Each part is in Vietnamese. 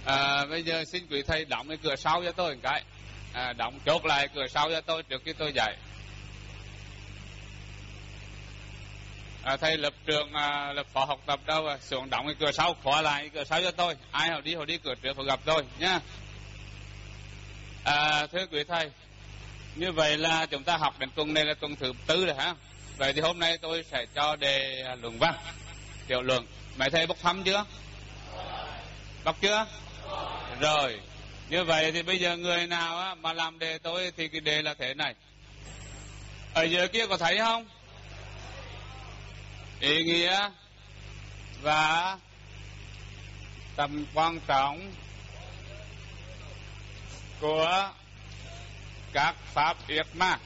Bây giờ xin quý thầy đóng cái cửa sau cho tôi một cái, đóng chốt lại cửa sau cho tôi trước khi tôi dạy. Thầy lớp trưởng lớp phó học tập đâu xuống đóng cái cửa sau, khóa lại cái cửa sau cho tôi. Ai họ đi cửa trước họ gặp tôi nhá. Thưa quý thầy, như vậy là chúng ta học đến tuần này là tuần thứ 4 rồi hả? Vậy thì hôm nay tôi sẽ cho đề luận văn, tiểu luận. Mấy thầy bốc thăm chưa? Bốc chưa? Rồi. Như vậy thì bây giờ người nào mà làm đề tôi thì cái đề là thế này. Ở dưới kia có thấy không? Ý nghĩa và tầm quan trọng của các pháp yết ma.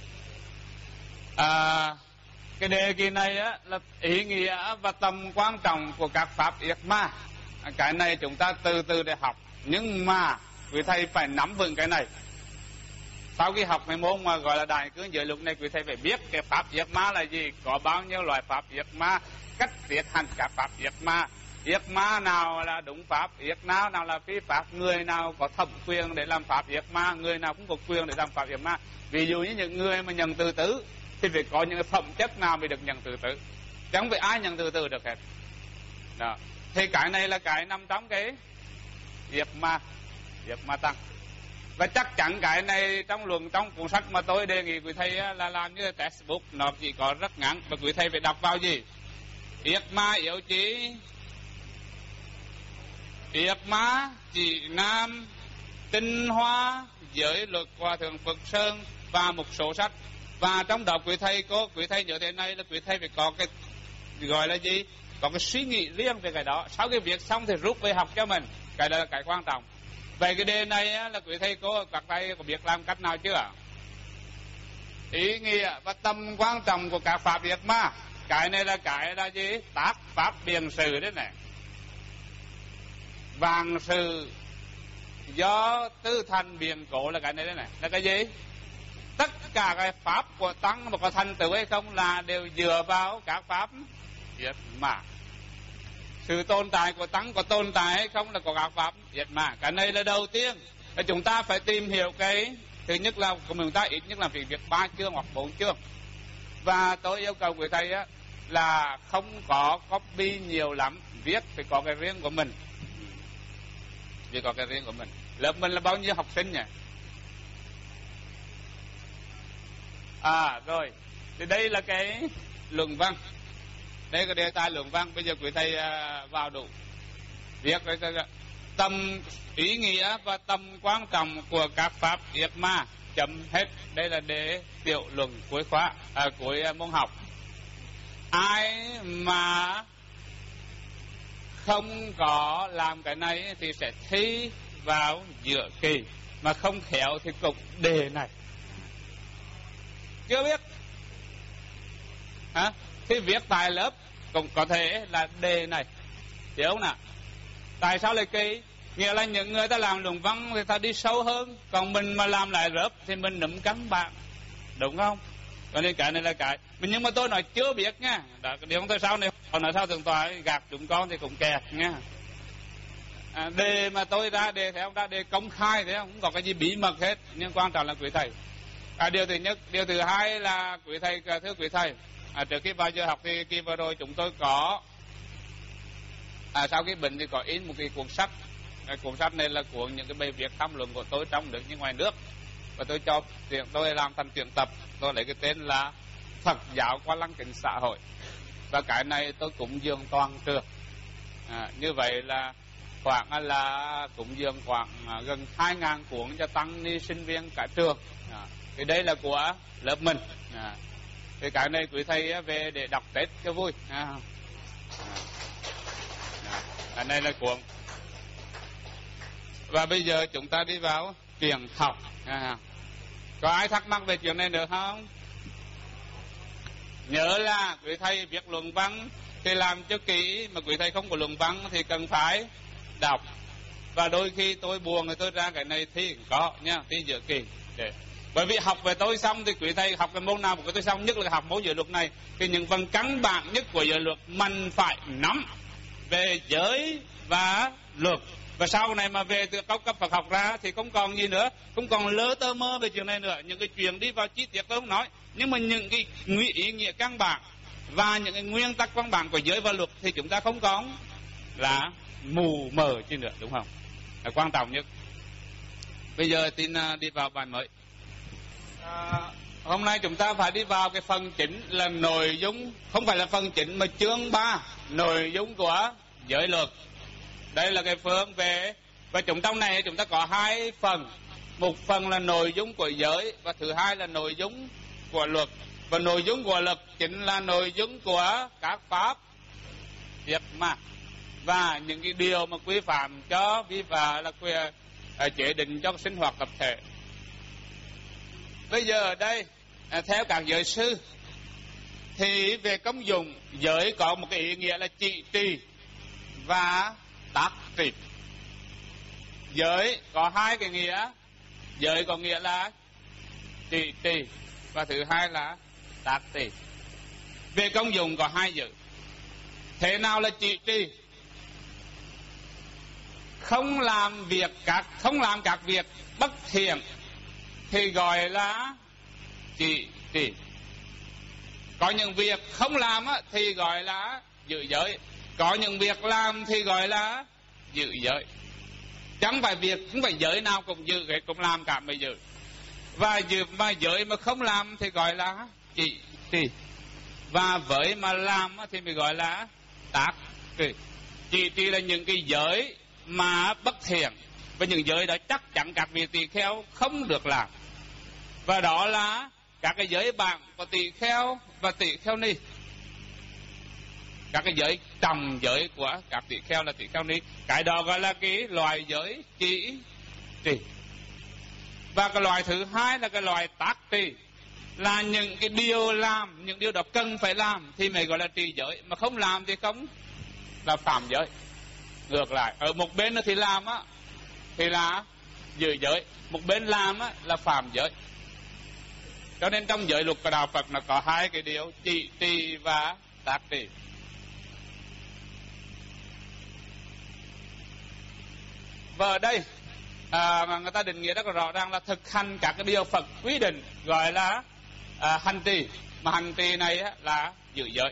Cái đề kỳ này là ý nghĩa và tầm quan trọng của các pháp yết ma. Cái này chúng ta từ từ để học, nhưng mà quý thầy phải nắm vững cái này. Sau khi học cái môn mà gọi là đại cương giới luật này, quý thầy phải biết cái pháp yết ma là gì, có bao nhiêu loại pháp yết ma, cách tiến hành các pháp yết ma, yết ma nào là đúng pháp, yết nào là phi pháp, người nào có thẩm quyền để làm pháp yết ma, người nào cũng có quyền để làm pháp yết ma. Ví dụ như những người mà nhận từ tứ thì phải có những phẩm chất nào mới được nhận từ tứ, chẳng phải ai nhận từ từ được hết. Đó. Thì cái này là cái nằm trong cái yết ma tăng. Và chắc chắn cái này trong cuốn sách mà tôi đề nghị quý thầy là làm như textbook, nó chỉ có rất ngắn và quý thầy phải đọc vào gì? Yết ma yếu chí, yết ma chỉ nam, tinh hoa, giới luật hòa thượng Phật Sơn và một số sách. Và trong đó quý thầy nhớ thế này là quý thầy phải có cái gọi là gì? Có cái suy nghĩ riêng về cái đó. Sau cái việc xong thì rút về học cho mình. Cái đó là cái quan trọng. Vậy cái đề này là quý thầy các thầy có biết làm cách nào chưa? Ý nghĩa và tầm quan trọng của các pháp yết ma. Cái này là gì? Tác pháp biện sự đấy này. Vàng sự do tư thành biện cổ là cái này đấy này. Là cái gì? Tất cả cái pháp của tăng mà có thành tựu hay không là đều dựa vào các pháp yết ma. Sự tồn tại của tăng có tồn tại hay không là có các pháp yết ma. Cái này là đầu tiên. Chúng ta phải tìm hiểu cái thứ nhất là của chúng ta ít nhất là phải viết 3 chương hoặc 4 chương. Và tôi yêu cầu quý thầy là không có copy nhiều lắm, viết phải có cái riêng của mình. Vì có cái riêng của mình. Lớp mình là bao nhiêu học sinh nhỉ? Rồi. Thì đây là cái luận văn. Đây là đề tài luận văn. Bây giờ quý thầy vào đủ viết tầm ý nghĩa và tầm quan trọng của các pháp yết ma. Chấm hết. Đây là đề tiểu luận cuối khóa, cuối môn học. Ai mà không có làm cái này thì sẽ thi vào giữa kỳ, mà không khéo thì cũng đề này. Chưa biết thì viết tại lớp cũng có thể là đề này, hiểu không nào? Tại sao lại kỳ? Nghĩa là những người ta làm luận văn thì ta đi sâu hơn, còn mình mà làm lại lớp thì mình nụm cắn bạn, đúng không? Cho nên cái này là cái nhưng mà tôi nói chưa biết nha. Đó, điều không tới sau này còn nói sao thượng tọa gạt chúng con thì cũng kẹt nha. Đề mà tôi ra đề thì ông ra đề công khai thế không có cái gì bí mật hết, nhưng quan trọng là quý thầy. Điều thứ nhất. Điều thứ hai là quý thầy, thưa quý thầy, trước khi vào giờ học thì kỳ vừa rồi chúng tôi có sau cái bệnh thì có in một cái cuốn sách. Cuốn sách này là cuốn những cái bài viết tham luận của tôi trong nước như ngoài nước, và tôi làm thành truyện tập. Tôi lấy cái tên là Phật giáo qua lăng kính xã hội, và cái này tôi cũng dường toàn trường. Như vậy là cũng dường khoảng gần 2.000 cuốn cho tăng ni sinh viên cả trường. Thì đây là của lớp mình. Thì cái này quý thầy về để đọc Tết cho vui. Cái này là cuốn. Và bây giờ chúng ta đi vào chuyện học. Có ai thắc mắc về chuyện này được không? Nhớ là quý thầy viết luận văn thì làm cho kỹ, mà quý thầy không có luận văn thì cần phải đọc. Và đôi khi tôi buồn thì tôi ra cái này thì có nha, thì giữa kỳ. Bởi vì học về tôi xong thì quý thầy học cái môn nào của tôi xong, nhất là học môn giới luật này, thì những phần căn bản nhất của giới luật mình phải nắm về giới và luật. Và sau này mà về từ cao cấp Phật học ra thì không còn gì nữa, không còn lơ tơ mơ về chuyện này nữa. Những cái chuyện đi vào chi tiết tôi không nói, nhưng mà những cái ý nghĩa căn bản và những cái nguyên tắc căn bản của giới và luật thì chúng ta không còn là mù mờ chi nữa, đúng không? Là quan trọng nhất. Bây giờ tin đi vào bài mới. Hôm nay chúng ta phải đi vào cái phần chính là nội dung, không phải là phần chính mà chương 3, nội dung của giới luật. Đây là cái phương về, và trong này chúng ta có hai phần. Một phần là nội dung của giới và thứ hai là nội dung của luật. Và nội dung của luật chính là nội dung của các pháp việc mà và những cái điều mà quy phạm cho vi phạm là chế định cho sinh hoạt tập thể. Bây giờ ở đây theo các giới sư thì về công dụng, giới có một cái ý nghĩa là trị trì và tác trì. Giới có hai cái nghĩa, giới có nghĩa là trị trì và thứ hai là tác trì. Về công dụng có hai giới. Thế nào là trị trì? Không làm các việc bất thiện thì gọi là trị trì. Có những việc không làm thì gọi là giữ giới. Có những việc làm thì gọi là giữ giới. Chẳng phải giới nào cũng giữ, cũng làm cả mới giữ. Và giới mà không làm thì gọi là trị trì. Và với mà làm thì mới gọi là tác trì. Trị trì là những cái giới mà bất thiện, và những giới đó chắc chắn các vị tỳ kheo không được làm. Và đó là các cái giới bạn của tỳ kheo và tỳ kheo ni. Các cái giới trầm giới của các tỳ kheo là tỳ kheo ni. Cái đó gọi là cái loài giới trị trì. Và cái loài thứ hai là cái loài tác trì, là những cái điều làm, những điều đó cần phải làm thì mới gọi là trì giới, mà không làm thì không là phạm giới. Ngược lại, ở một bên thì làm thì là giữ giới, một bên làm là phạm giới. Cho nên trong giới luật của đạo Phật nó có hai cái điều trị trì và tác trì. Và ở đây người ta định nghĩa rất là rõ ràng là thực hành các cái điều Phật quy định, gọi là hành trì. Mà hành trì này là giữ giới.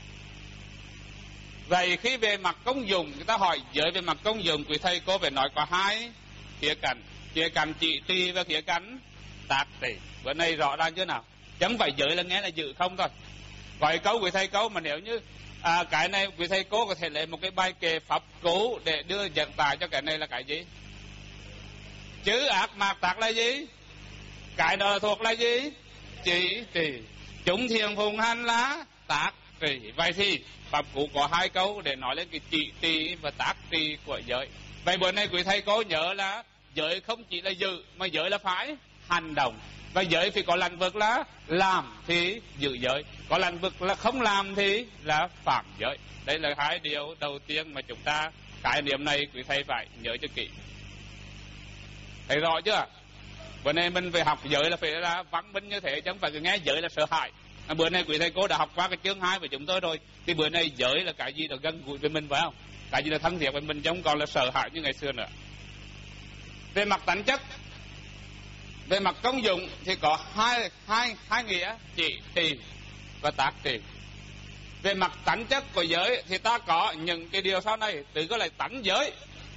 Vậy khi về mặt công dụng, người ta hỏi giới về mặt công dụng, quý thầy cô phải nói có hai khía cạnh. Khía cạnh trị trì và khía cạnh tác trì. Bữa nay rõ ràng chứ nào? Chẳng phải giới là nghe là giữ không thôi. Gọi câu quý thầy cô mà nếu như cái này quý thầy cô có thể lấy một cái bài kệ pháp cú để đưa dẫn tài cho cái này là cái gì? Chữ ác mạc tạc là gì? Cái đó thuộc là gì? Trị trì. Chúng thiền phùng hành là tác trì. Vậy thì pháp cú có hai câu để nói lên cái trị trì và tác trì của giới. Vậy bữa nay quý thầy cô nhớ là giới không chỉ là giữ, mà giới là phải hành động. Và giới thì có lĩnh vực là làm thì giữ giới, có lĩnh vực là không làm thì là phạm giới. Đây là hai điều đầu tiên mà chúng ta, cái niệm này quý thầy phải nhớ cho kỹ. Thấy rõ chưa? Bữa nay mình về học giới là phải là văn minh như thế, chứ không phải nghe giới là sợ hãi. Bữa nay quý thầy cô đã học qua cái chương 2 của chúng tôi rồi, thì bữa nay giới là cái gì đó gần gũi với mình, phải không? Cái gì là thân thiện với mình, chứ không còn là sợ hãi như ngày xưa nữa. Về mặt tánh chất, về mặt công dụng thì có hai nghĩa, trị trì và tác trì. Về mặt tánh chất của giới thì ta có những cái điều sau này, tự có lại tánh giới.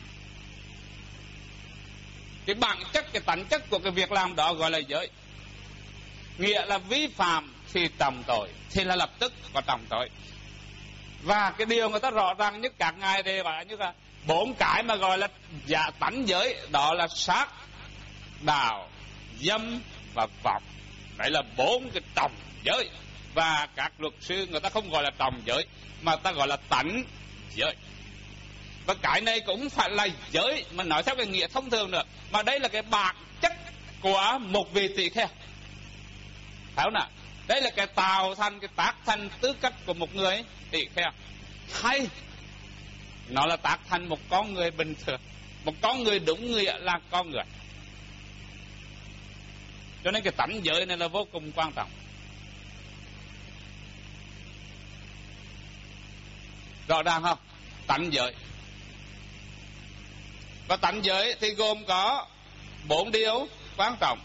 Cái bản chất, cái tánh chất của cái việc làm đó gọi là giới. Nghĩa là vi phạm thì trọng tội, thì là lập tức có trọng tội. Và cái điều người ta rõ ràng nhất các ngài đây gọi như là 4 cái mà gọi là tánh giới, đó là sát, đạo, dâm và vọng. Đấy là 4 cái trọng giới. Và các luật sư người ta không gọi là trọng giới, mà ta gọi là tánh giới. Và cái này cũng phải là giới, mà nói theo cái nghĩa thông thường nữa, mà đây là cái bản chất của một vị tỳ kheo. Phải không nào? Đây là cái tạo thành, cái tác thành tư cách của một người tỳ kheo. Hay nó là tác thành một con người bình thường, một con người đúng nghĩa là con người. Cho nên cái tánh giới này là vô cùng quan trọng. Rõ ràng không? Tánh giới. Và tánh giới thì gồm có 4 điều quan trọng.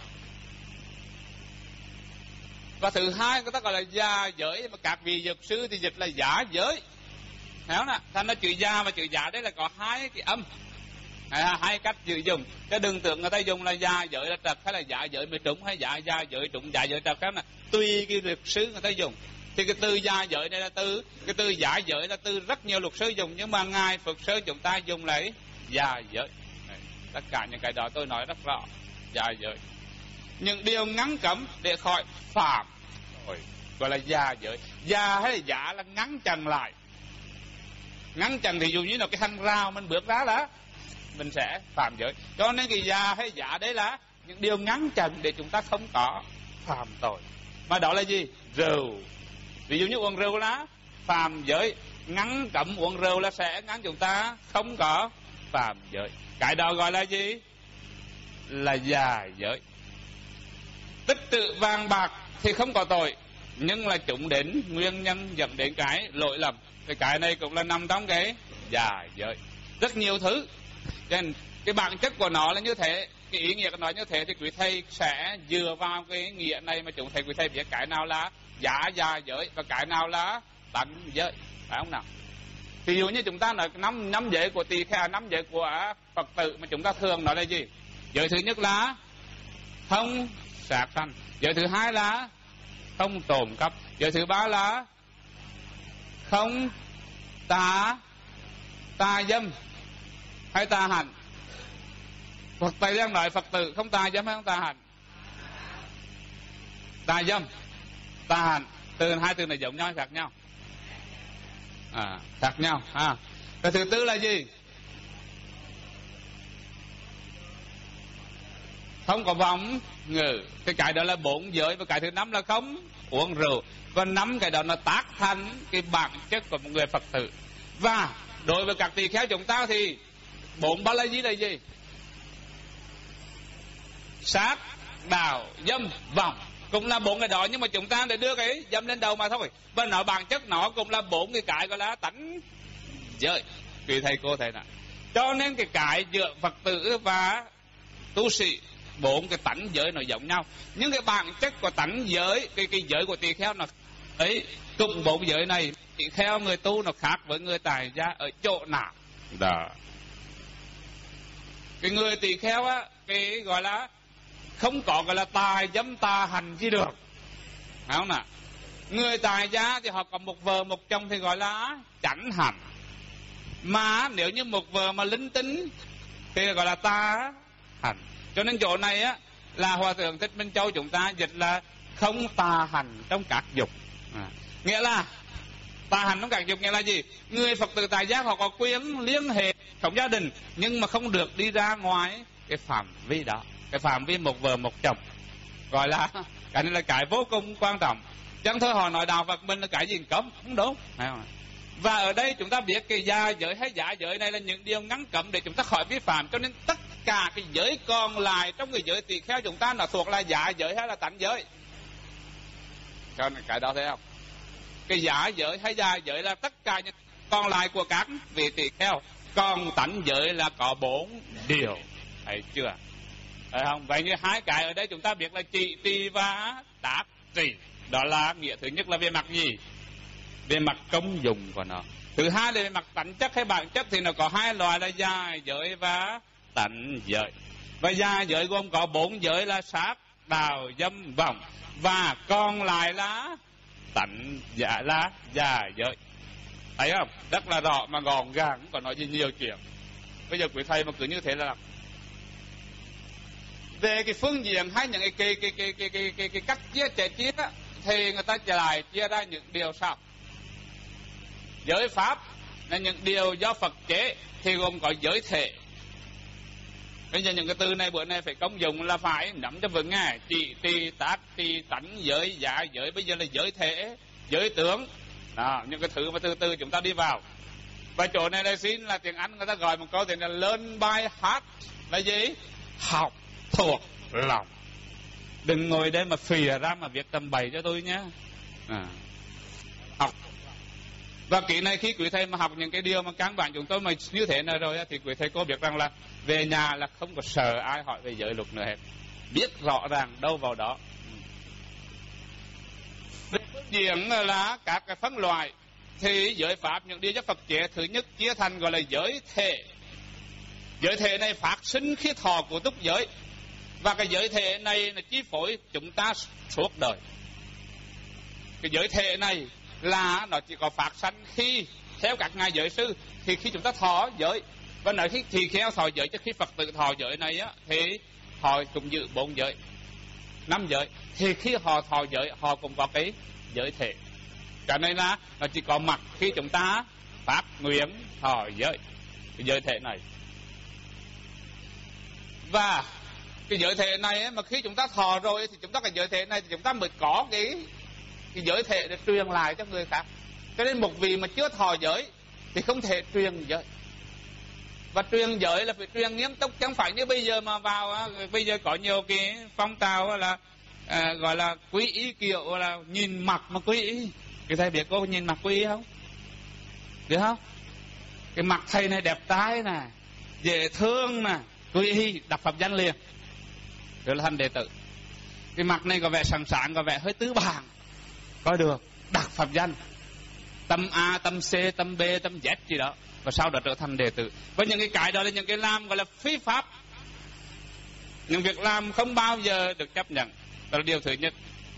Và thứ hai người ta gọi là già giới, mà các vị dược sư thì dịch là giả giới. Thấy không nào? Thành ra chữ già và chữ giả đấy là có hai cái âm, hai cách sử dụng. Chứ đừng tưởng người ta dùng là già giới là trật, hay là giả giới mới trúng, hay giả giới trúng, giả giới trật. Cái này tùy cái luật sư người ta dùng. Thì cái từ già giới này là từ, cái từ giả giới là từ rất nhiều luật sư dùng, nhưng mà ngài Phật sư chúng ta dùng lấy già giới. Tất cả những cái đó tôi nói rất rõ. Già giới, những điều ngăn cấm để khỏi phạm, gọi là già giới. Già hay là giả là ngăn chặn lại. Ngăn chặn thì dù như là cái hàng rào mình bước ra là mình sẽ phạm giới. Cho nên cái già hay giả đấy là những điều ngăn chặn để chúng ta không có phạm tội. Mà đó là gì? Rượu. Ví dụ như uống rượu là phạm giới. Ngăn cấm uống rượu là sẽ ngăn chúng ta không có phạm giới. Cái đó gọi là gì? Là già giới. Tích trữ vàng bạc thì không có tội, nhưng là chúng đến nguyên nhân dẫn đến cái lỗi lầm. Cái này cũng là nằm trong cái già giới. Rất nhiều thứ. Cho nên cái bản chất của nó là như thế. Cái ý nghĩa của nó như thế thì quý thầy sẽ dựa vào cái nghĩa này mà chúng thầy quý thầy biết cái nào là già giới và cái nào là tánh giới. Phải không nào? Ví dụ như chúng ta nói năm giới của tỳ kheo, 5 giới của Phật tử mà chúng ta thường nói là gì? Giới thứ nhất là không sát sanh. Giới thứ hai là không trộm cắp. Giới thứ ba là không tà dâm hay tà hành. Phật Tây đang nói Phật tử không tà dâm hay không tà hành? Tà dâm, tà hành, hai từ này giống nhau hay khác nhau? Khác nhau. Cái thứ tư là gì? Không có vọng ngữ. Cái đó là 4 giới. Và cái thứ 5 là không uống rượu. Và 5 cái đó nó tác thành cái bản chất của một người Phật tử. Và đối với các tỳ kheo chúng ta thì 4 ba la gì là gì? Sát, đạo, dâm, vọng. Cũng là 4 cái đó, nhưng mà chúng ta để đưa cái dâm lên đầu mà thôi. Và nó bản chất nó cũng là 4 cái gọi là tánh giới. Quý thầy cô thầy nào. Cho nên cái giữa Phật tử và tu sĩ, 4 cái tánh giới nó giống nhau. Nhưng cái bản chất của tánh giới, cái giới của tỳ kheo nó ấy, cùng 4 giới này, tỳ kheo người tu nó khác với người tại gia ở chỗ nào? Đó. Cái người tỳ kheo á, cái gọi là không có gọi là tà dâm tà hành gì được. Phải không nào? Người tại gia thì họ có một vợ một chồng thì gọi là chánh hành. Mà nếu như một vợ mà linh tính thì gọi là tà hành. Cho nên chỗ này á là Hòa Thượng Thích Minh Châu chúng ta dịch là không tà hành trong các dục. Nghĩa là tà hành trong các dục nghĩa là gì? Người Phật tử tại gia họ có quyền liên hệ trong gia đình, nhưng mà không được đi ra ngoài cái phạm vi đó, cái phạm vi một vợ một chồng. Gọi là cái này là cái vô cùng quan trọng. Chẳng thôi họ nói đạo Phật mình là cái gì cấm, không đúng. Và ở đây chúng ta biết cái gia giới hay giả giới này là những điều ngăn cấm để chúng ta khỏi vi phạm. Cho nên tất cả cái giới còn lại trong cái giới tỳ kheo chúng ta nó thuộc là giả giới hay là tánh giới. Cho nên cái đó thấy không? Cái giả giới hay gia giới là tất cả những còn lại của các vị tỳ kheo. Còn tánh giới là có 4 điều. Thấy chưa? Thấy không? Vậy như 2 cái ở đây chúng ta biết là trị trì và đắc trì. Đó là nghĩa thứ nhất là về mặt gì? Về mặt công dụng của nó. Thứ hai là về mặt tánh chất hay bản chất thì nó có 2 loại là gia giới và tánh giới. Và gia giới gồm có 4 giới là sát, đạo, dâm, vọng. Và còn lại là tánh giả là gia giới. Thấy không? Rất là rõ mà gọn gàng, không còn nói gì nhiều chuyện. Bây giờ quý thầy mà cứ như thế là về cái phương diện hay những cái cách chia á, thì người ta lại chia ra những điều sau. Giới pháp là những điều do Phật chế thì gồm có giới thể. Bây giờ những cái từ này bữa nay phải công dụng là phải nắm cho vững nghe. Trị trì tác trì tánh giới giả giới. Bây giờ là giới thể, giới tướng. Đó, những cái thứ mà từ từ chúng ta đi vào. Và chỗ này là xin là tiếng Anh người ta gọi một câu thì là learn by heart. Là gì? Học thuộc lòng. Đừng ngồi đây mà phìa ra mà việc tầm bậy cho tôi nhé. Học Và kỹ này khi quý thầy mà học những cái điều mà căn bản chúng tôi mà như thế này rồi thì quý thầy cô biết rằng là về nhà là không có sợ ai hỏi về giới luật nữa hết, biết rõ ràng đâu vào đó. Về phương diện là các cái phân loại thì giới pháp những điều do Phật chế thứ nhất chia thành gọi là giới thể. Giới thể này phát sinh khi thọ của túc giới, và cái giới thể này là chi phối chúng ta suốt đời. Cái giới thể này là nó chỉ có phát sanh khi theo các ngài giới sư thì khi chúng ta thọ giới, và nói khi theo thọ giới cho khi Phật tử thọ giới này á thì họ cũng giữ 4 giới 5 giới, thì khi họ thọ giới họ cũng có cái giới thể. Cái này là nó chỉ có mặt khi chúng ta phát nguyện thọ giới, cái giới thể này. Và cái giới thể này mà khi chúng ta thọ rồi thì chúng ta cái giới thể này thì chúng ta mới có cái giới thể để truyền lại cho người khác. Cho nên một vị mà chưa thọ giới thì không thể truyền giới. Và truyền giới là phải truyền nghiêm túc, chẳng phải như bây giờ mà vào bây giờ có nhiều cái phong trào là gọi là quý y, kiểu là nhìn mặt mà quý y. Cái thầy biết cô nhìn mặt quý y không? Biết không? Cái mặt thầy này đẹp trai nè, dễ thương nè, quý y đặt pháp danh liền, đó là thành đệ tử. Cái mặt này có vẻ sẵn sàng, có vẻ hơi tứ bàng, coi được, đặt pháp danh tâm A, tâm C, tâm B, tâm Z gì đó, và sau đó trở thành đệ tử. Và những cái đó là những cái làm gọi là phi pháp, những việc làm không bao giờ được chấp nhận. Đó là điều thứ nhất.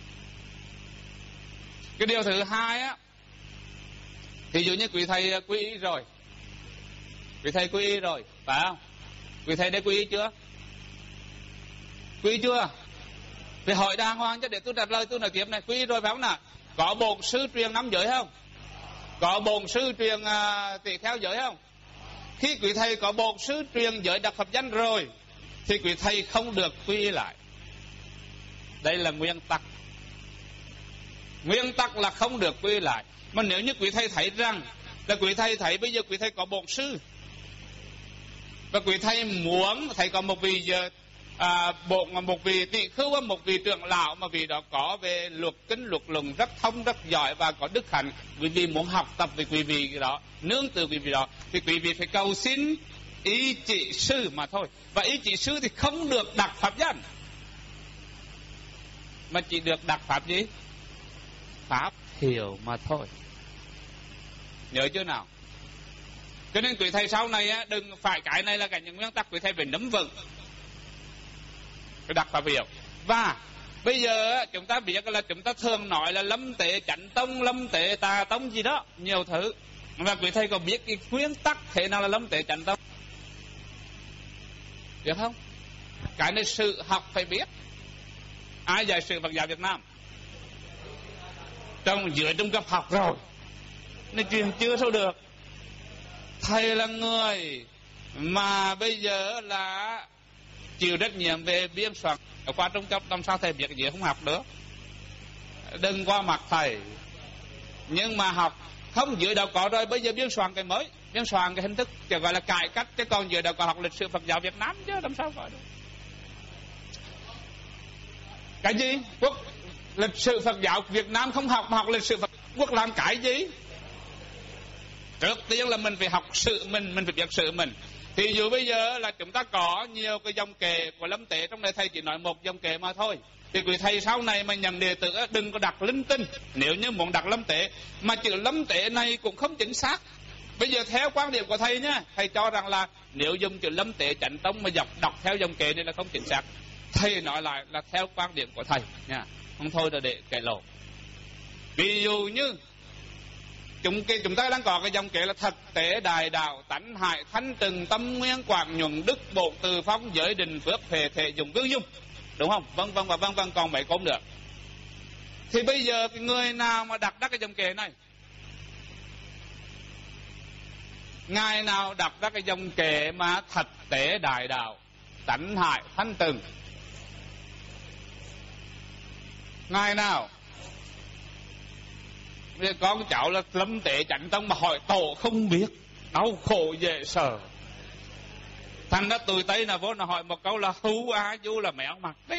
Cái điều thứ hai á, ví dụ như quý thầy quy y rồi, quý thầy quy y rồi, phải không? Quý thầy đã quy y chưa? Quy y chưa? Phải hỏi đàng hoàng cho để tôi đặt lời tôi nói tiếp này. Quy y rồi phải không nào? Có bổn sư truyền 5 giới không? Có bổn sư truyền tỳ kheo giới không? Khi quý thầy có bổn sư truyền giới đặt pháp danh rồi thì quý thầy không được quy y lại. Đây là nguyên tắc. Nguyên tắc là không được quy y lại. Mà nếu như quý thầy thấy rằng là quý thầy thấy bây giờ quý thầy có bổn sư, và quý thầy muốn thầy có một vị một vị tỳ khưu, một vị trưởng lão mà vị đó có về luật kinh luật luận rất thông rất giỏi và có đức hạnh, quý vị muốn học tập về quý vị đó, nương từ quý vị đó, thì quý vị phải cầu xin ý chỉ sư mà thôi. Và ý chỉ sư thì không được đặt pháp danh, mà chỉ được đặt pháp gì? Pháp hiệu mà thôi. Nhớ chưa nào? Cho nên quý thầy sau này á, đừng phải cái này là cái những nguyên tắc quý thầy phải nắm vững cái đặt pháp hiệu. Và bây giờ chúng ta biết là chúng ta thường nói là lâm tệ chánh tông, lâm tệ tà tông gì đó, nhiều thứ. Và quý thầy có biết cái nguyên tắc thế nào là lâm tệ chánh tông? Biết không? Cái này sự học phải biết. Ai dạy sự Phật giáo Việt Nam? Dưới trung cấp học rồi, nên chuyện chưa sao được. Thầy là người mà bây giờ là chịu trách nhiệm về biên soạn. Ở qua trung cấp làm sao thầy biết gì không học nữa. Đừng qua mặt thầy. Nhưng mà học không dưới đầu có rồi, bây giờ biên soạn cái mới, biên soạn cái hình thức chỉ gọi là cải cách, chứ còn dưới đầu có học lịch sử Phật giáo Việt Nam chứ làm sao gọi được. Cái gì? Lịch sử Phật giáo Việt Nam không học mà học lịch sử Phật quốc làm cái gì? Trước tiên là mình phải học sự mình phải biết sự mình. Thì dù bây giờ là chúng ta có nhiều cái dòng kệ của lâm tệ, trong đây thầy chỉ nói một dòng kệ mà thôi. Thì quý thầy sau này mà nhận đệ tử đừng có đặt linh tinh. Nếu như muốn đặt lâm tệ mà chữ lâm tệ này cũng không chính xác. Bây giờ theo quan điểm của thầy nhá, thầy cho rằng là nếu dùng chữ lâm tệ chánh tông mà đọc theo dòng kệ này là không chính xác. Thầy nói lại là theo quan điểm của thầy nha, không thôi là để kể lộ. Ví dụ như chúng ta đang có cái dòng kệ là thật tế đại đạo tánh hại thanh trừng tâm nguyên quảng nhuận đức bộ từ phong giới định phước thể thể dùng cư dung, đúng không? Vân vân và vân vân, còn mấy cũng được. Thì bây giờ cái người nào mà đặt ra cái dòng kệ này, ngài nào đặt ra cái dòng kệ mà thật tế đại đạo tánh hại thanh trừng? Ngài nào? Con cháu là lâm tệ chánh tông mà hỏi tổ không biết, đau khổ dễ sợ. Thành ra tụi Tây là vô là hỏi một câu là hú á du là mẹo mặt đấy.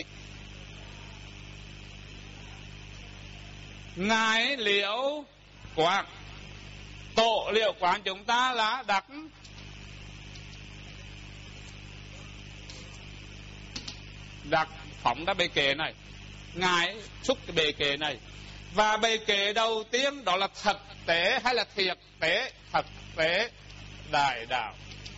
Ngài Liễu Quang Tổ liệu quán chúng ta là đặt phóng ra bề kệ này, ngài xúc cái bề kệ này. Và bề kệ đầu tiên đó là thực tế hay là thiệt tế? Thực tế đại đạo.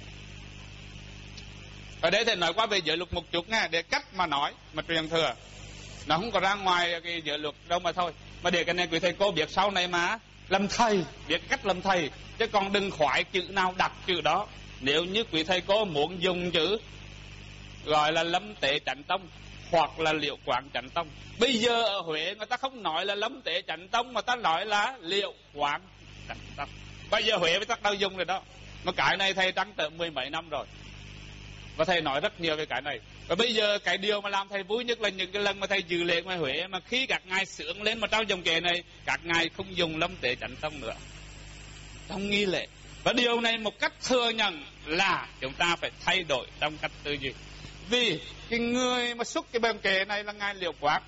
Ở đây thầy nói qua về giới luật một chút nghe, để cách mà nói mà truyền thừa, nó không có ra ngoài cái giới luật đâu mà thôi. Mà để cái này quý thầy cô biết sau này mà làm thầy, biết cách làm thầy, chứ còn đừng khoái chữ nào đặt chữ đó. Nếu như quý thầy cô muốn dùng chữ gọi là lâm tế chánh tông hoặc là liệu quán chánh tông, bây giờ ở Huế người ta không nói là lâm tế chánh tông mà ta nói là liệu quán chánh tông. Bây giờ Huế mới bắt đầu dùng rồi đó. Mà cái này thầy trắng tợ 10 mấy năm rồi, và thầy nói rất nhiều về cái này. Và bây giờ cái điều mà làm thầy vui nhất là những cái lần mà thầy dự lễ ngoài Huế, mà khi các ngài sướng lên mà trong dòng kệ này, các ngài không dùng lâm tế chánh tông nữa trong nghi lễ. Và điều này một cách thừa nhận là chúng ta phải thay đổi trong cách tư duy. Vì cái người mà xuất cái bên kệ này là ngài Liệu Quán,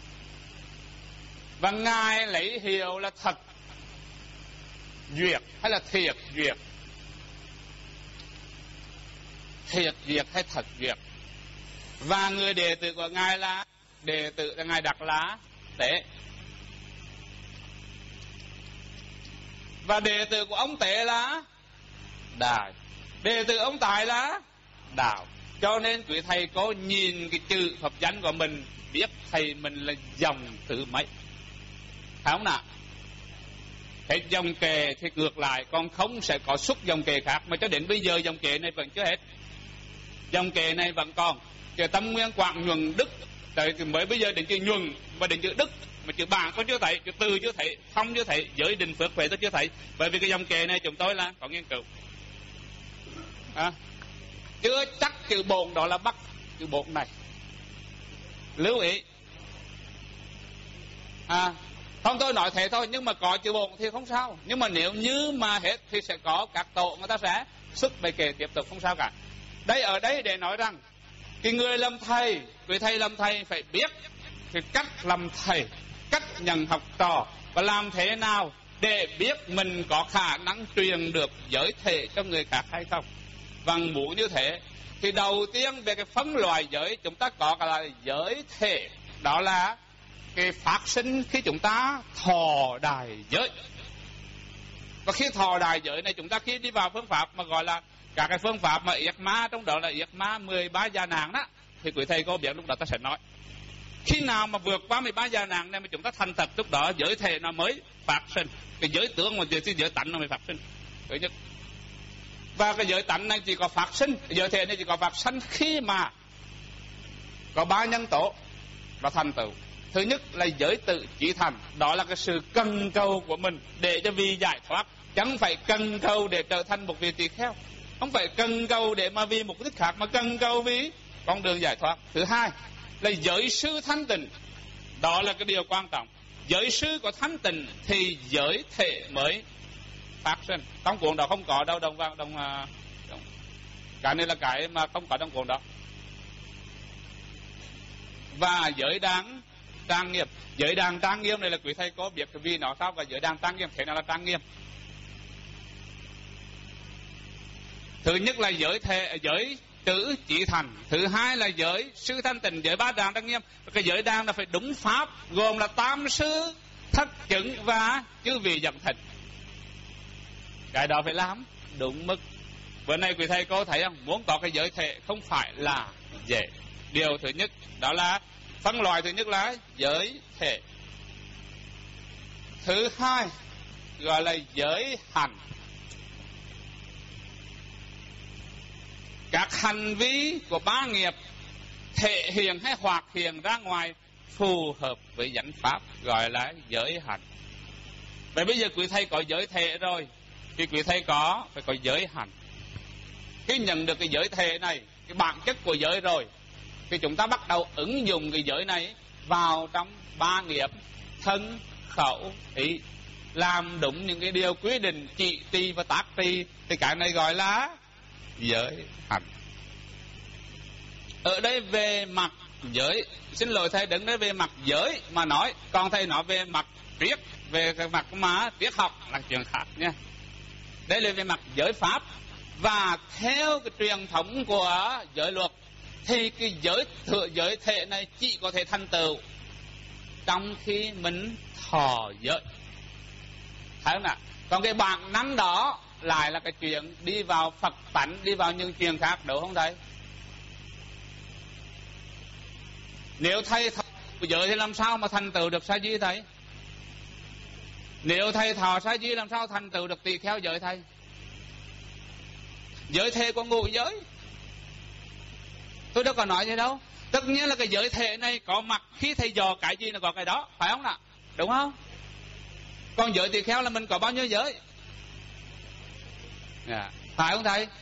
và ngài lấy hiệu là thật duyệt hay là thiệt duyệt, thiệt duyệt hay thật duyệt. Và người đệ tử của ngài là đệ tử là ngài Đạt Lá Tế, và đệ tử của ông Tế là Đại, đệ tử ông Tài là Đạo. Cho nên quý thầy có nhìn cái chữ hợp danh của mình, biết thầy mình là dòng thứ mấy, phải không nào? Hết dòng kệ thì ngược lại, còn không sẽ có xuất dòng kệ khác. Mà cho đến bây giờ dòng kệ này vẫn chưa hết, dòng kệ này vẫn còn. Chữ Tâm Nguyên Quảng nhuần Đức, tới mới bây giờ đến chữ nhuần và đến chữ Đức, mà chữ Bản có chưa thấy, chữ Từ chưa thấy, Phong chưa thấy, Giới Định Phước Huệ tôi chưa thấy. Bởi vì cái dòng kệ này chúng tôi là có nghiên cứu. Chưa chắc chữ Bổn đó là Bắc, chữ Bổn này lưu ý. Không, tôi nói thế thôi, nhưng mà có chữ Bổn thì không sao. Nhưng mà nếu như mà hết thì sẽ có các tổ người ta sẽ xuất bài kệ tiếp tục, không sao cả. Đây ở đây để nói rằng cái người làm thầy, người thầy làm thầy phải biết cái cách làm thầy, cách nhận học trò, và làm thế nào để biết mình có khả năng truyền được giới thể cho người khác hay không. Và muốn như thế thì đầu tiên về cái phân loại giới, chúng ta có cái là giới thể, đó là cái phát sinh khi chúng ta thọ đài giới. Và khi thọ đài giới này, chúng ta khi đi vào phương pháp mà gọi là các cái phương pháp mà yết ma, trong đó là yết ma 13 gia nạn đó, thì quý thầy cô biết lúc đó ta sẽ nói. Khi nào mà vượt qua 13 gia nạn này mà chúng ta thành thật, lúc đó giới thể nó mới phát sinh. Cái giới tướng mà giới tánh nó mới phát sinh. Thứ nhất. Và cái giới tánh này chỉ có phát sinh, giới thể này chỉ có phát sinh khi mà có 3 nhân tố và thành tựu. Thứ nhất là giới tự chỉ thành, đó là cái sự cần cầu của mình để cho vì giải thoát, chẳng phải cần cầu để trở thành một vị tỳ kheo, không phải cần cầu để mà vì mục đích khác, mà cần cầu vì con đường giải thoát. Thứ hai là giới sư thanh tịnh, đó là cái điều quan trọng. Giới sư có thanh tịnh thì giới thể mới phát sinh. Trong cuốn đó không có đâu, cái này là cái mà không có trong cuốn đó. Và giới đáng trang nghiêm, giới đang trang nghiêm này là quý thầy có biết vì nó sao? Và giới đang trang nghiêm thế nào là trang nghiêm? Thứ nhất là giới chữ chỉ thành, thứ hai là giới sư thanh tịnh, giới 3 đàn trang nghiêm. Cái giới đàn là phải đúng pháp, gồm là tam sư, thất chứng và chư vị dậm thịnh. Cái đó phải làm đúng mức. Bữa nay quý thầy có thấy không? Muốn có cái giới thể không phải là dễ. Điều thứ nhất đó là phân loại, thứ nhất là giới thể. Thứ hai gọi là giới hành. Các hành vi của ba nghiệp thể hiện hay hoạt hiện ra ngoài phù hợp với chánh pháp gọi là giới hành. Vậy bây giờ quý thầy có giới thể rồi thì quý thầy phải có giới hành. Khi nhận được cái giới thể này, cái bản chất của giới rồi, thì chúng ta bắt đầu ứng dụng cái giới này vào trong ba nghiệp thân, khẩu, ý, làm đúng những cái điều quy định trị trì và tác trì, thì cái này gọi là giới hành. Ở đây về mặt giới, xin lỗi thầy, đứng đây về mặt giới mà nói, còn thầy nói về mặt triết, về cái mặt mà triết học là chuyện khác nha. Đây là về mặt giới pháp. Và theo cái truyền thống của giới luật thì cái giới thể này chỉ có thể thành tựu trong khi mình thọ giới, thấy không nào? Còn cái bản năng đó lại là cái chuyện đi vào Phật tánh, đi vào những chuyện khác, đúng không thầy? Nếu thầy thọ giới thì làm sao mà thành tựu được sa di thầy? Nếu thầy thọ sa di làm sao thành tựu được tỳ kheo giới thầy? Giới thể của ngũ giới tôi đâu có nói gì đâu. Tất nhiên là cái giới thể này có mặt khi thầy dò cái gì là có cái đó, phải không nào? Đúng không? Còn giới tỳ kheo là mình có bao nhiêu giới? Phải không thầy?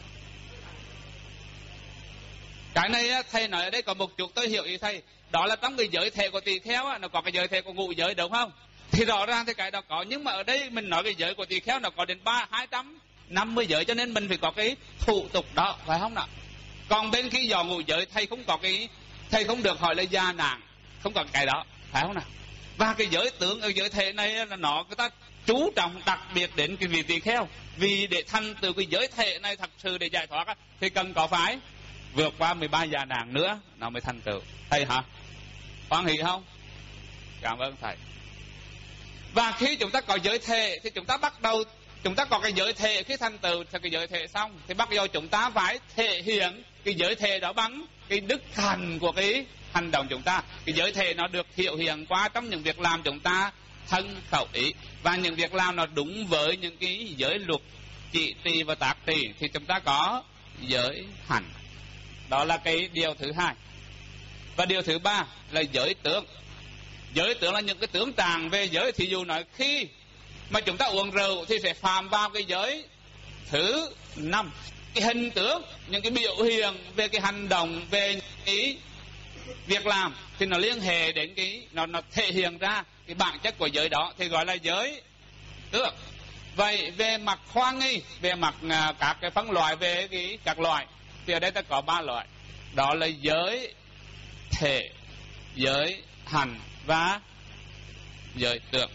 Cái này thầy nói ở đây có một chút tôi hiểu ý thầy. Đó là trong cái giới thể của tỳ kheo nó có cái giới thể của ngũ giới, đúng không? Thì rõ ràng thì cái đó có. Nhưng mà ở đây mình nói cái giới của tỳ kheo nó có đến 250 giới, cho nên mình phải có cái thủ tục đó, phải không nào? Còn bên khi dò ngũ giới thầy không có cái, thầy không được hỏi là gia nạn, không có cái đó, phải không nào? Và cái giới tướng ở giới thể này là nó người ta chú trọng đặc biệt đến cái vị tỳ kheo. Vì để thành từ cái giới thể này thật sự để giải thoát thì cần có phải vượt qua 13 gia nạn nữa nó mới thành tựu. Thầy hả? Hoan hỷ không? Cảm ơn thầy. Và khi chúng ta có giới thể thì chúng ta bắt đầu, chúng ta có cái giới thể, khi thành tựu thì cái giới thể xong thì bắt đầu chúng ta phải thể hiện cái giới thể đó bằng cái đức hạnh của cái hành động chúng ta. Cái giới thể nó được hiệu hiện qua trong những việc làm chúng ta thân khẩu ý, và những việc làm nó đúng với những cái giới luật chỉ trì và tác trì thì chúng ta có giới hạnh. Đó là cái điều thứ hai. Và điều thứ ba là giới tướng. Giới tướng là những cái tướng tràng về giới. Thí dụ nói khi mà chúng ta uống rượu thì sẽ phạm vào cái giới thứ 5. Cái hình tướng, những cái biểu hiện về cái hành động, về cái việc làm thì nó liên hệ đến cái nó thể hiện ra cái bản chất của giới đó thì gọi là giới tướng. Vậy về mặt khoa nghi, về mặt các cái phân loại về cái các loại thì ở đây ta có 3 loại. Đó là giới thể, giới hành và giới tướng.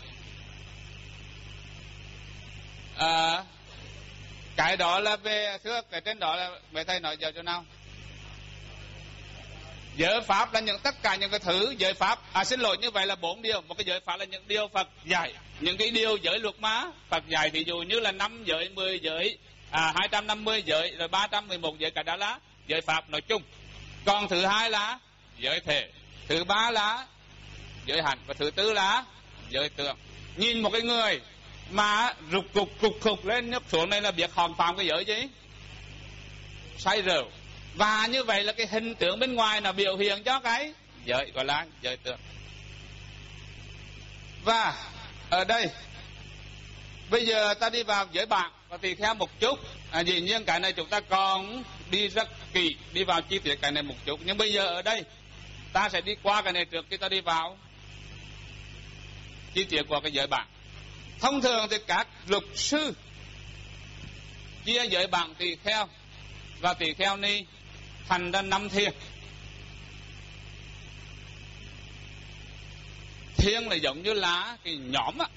Cái đó là về thưa cái trên đó là mấy thầy nói giờ chỗ nào? Giới pháp là tất cả những cái thứ giới pháp. Xin lỗi, như vậy là 4 điều. Một cái giới pháp là những điều Phật dạy, những cái điều giới luật má Phật dạy, ví dụ như là 5 giới, 10 giới, 250 giới, rồi 311 giới, cả đó là giới pháp nói chung. Còn thứ hai là giới thể, thứ ba là giới hành, và thứ tư là giới tướng. Nhìn một cái người mà rụt cục lên nhấp xuống này là biết hòn phạm cái giới gì? Say rượu. Và như vậy là cái hình tượng bên ngoài nó biểu hiện cho cái giới gọi là giới tướng. Và ở đây bây giờ ta đi vào giới bạn và tùy theo một chút. Dĩ nhiên cái này chúng ta còn đi rất kỹ, đi vào chi tiết cái này một chút. Nhưng bây giờ ở đây ta sẽ đi qua cái này trước khi ta đi vào chi tiết của cái giới bạn. Thông thường thì các luật sư chia giới bạn tỳ kheo và tỳ kheo ni thành ra 5 thiên. Thiên là giống như là cái nhóm á.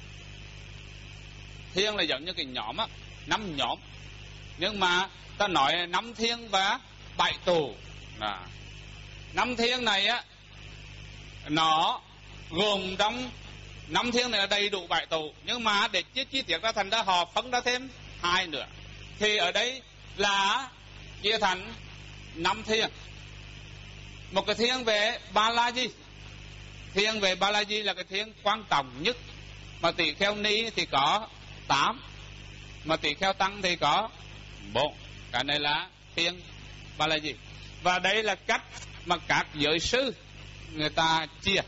Thiên là giống như cái nhóm á, 5 nhóm. Nhưng mà ta nói 5 thiên và 7 tù. 5 thiên này á, nó gồm trong 5 thiên này là đầy đủ 7 tù. Nhưng mà để chi tiết ra thành ra họ phân ra thêm 2 nữa. Thì ở đây là chia thành 5 thiên. Một cái thiên về Ba La Di. Thiên về Ba La Di là cái thiên quan trọng nhất. Mà tỳ kheo ni thì có 8, mà tỳ kheo tăng thì có 4. Cái này là thiên Ba La Di. Và đây là cách mà các giới sư người ta chia.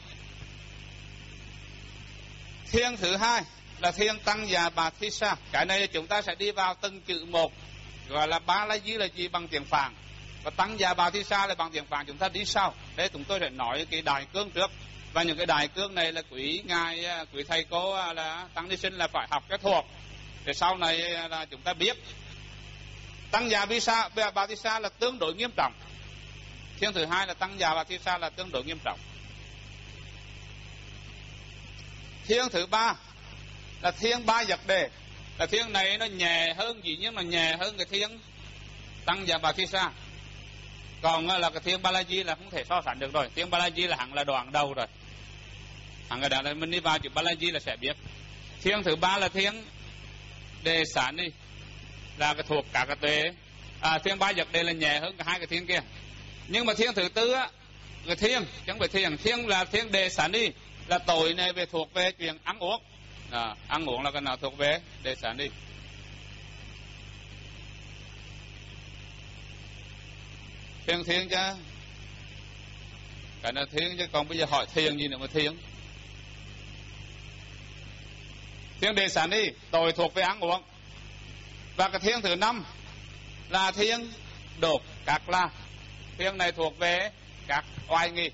Thiên thứ hai là thiên Tăng Già Bà Thi Sa. Cái này chúng ta sẽ đi vào từng chữ một. Gọi là Ba La Di là gì bằng tiếng Phạn, và Tăng Già Bà Thi Sa là bằng tiếng Phạn, chúng ta đi sau. Đây chúng tôi sẽ nói cái đại cương trước. Và những cái đại cương này là quý ngài, quý thầy cô là tăng ni sinh là phải học cái thuộc, để sau này là chúng ta biết. Tăng Già Bà Thi Sa là tương đối nghiêm trọng. Thiên thứ hai là Tăng Già Bà Thi Sa là tương đối nghiêm trọng. Thiên thứ ba là thiên Ba Dật Đề. là thiên này nó nhẹ hơn, dĩ nhiên là nhẹ hơn cái thiên Tăng Gia Bà Thi Sa. Còn là cái thiên Ba La Di là không thể so sánh được rồi. Thiên Ba La Di là hẳn là đoạn đầu rồi, hẳn là đoạn là mình đi vào chữ Ba La Di là sẽ biết. Thiên thứ ba là thiên Đề Xá Ni, là cái thuộc cả cái tuệ. Thiên Ba Dật Đề là nhẹ hơn cả hai cái thiên kia. Nhưng mà thiên thứ tư á, cái thiên chẳng phải thiên là thiên Đề Xá Ni, là tội này về thuộc về chuyện ăn uống. Ăn uống là cái nào thuộc về Đề Xá Ni. Thiên chứ, cái này thiên chứ, còn bây giờ hỏi thiên gì nữa mà thiên. Thiên Đề Xá Ni tội thuộc về ăn uống. Và cái thiên thứ năm là thiên Đột Các La. Thiên này thuộc về các oai nghi.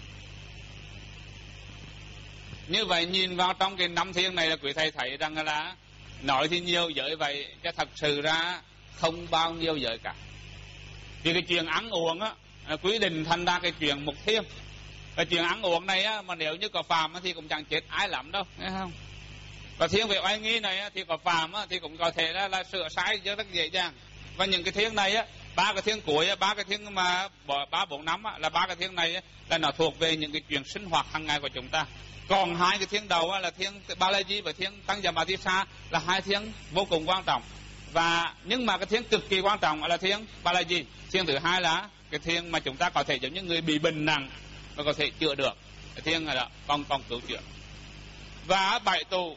Như vậy nhìn vào trong cái năm thiên này là quý thầy thấy rằng là nói thì nhiều giới vậy, chứ thật sự ra không bao nhiêu giới cả. Vì cái chuyện ăn uống á, quy định thành ra cái chuyện một thiên. Cái chuyện ăn uống này á, mà nếu như có phàm thì cũng chẳng chết ai lắm đâu, nghe không? Và thiên về oai nghi này á, thì có phàm á, thì cũng có thể là sửa sai rất dễ dàng. Và những cái thiên này á, ba cái thiên cuối, ba cái thiên mà 3-4 năm á, là ba cái thiên này á, là nó thuộc về những cái chuyện sinh hoạt hàng ngày của chúng ta. Còn hai cái thiên đầu á, là thiên Ba La Di và thiên Tăng Gia Bà Thi Sa, là hai thiên vô cùng quan trọng. Và nhưng mà cái thiên cực kỳ quan trọng là thiên Ba La Di. Thiên thứ hai là cái thiên mà chúng ta có thể giống như người bị bệnh nặng và có thể chữa được, cái thiên là còn cứu chữa. Và bảy tù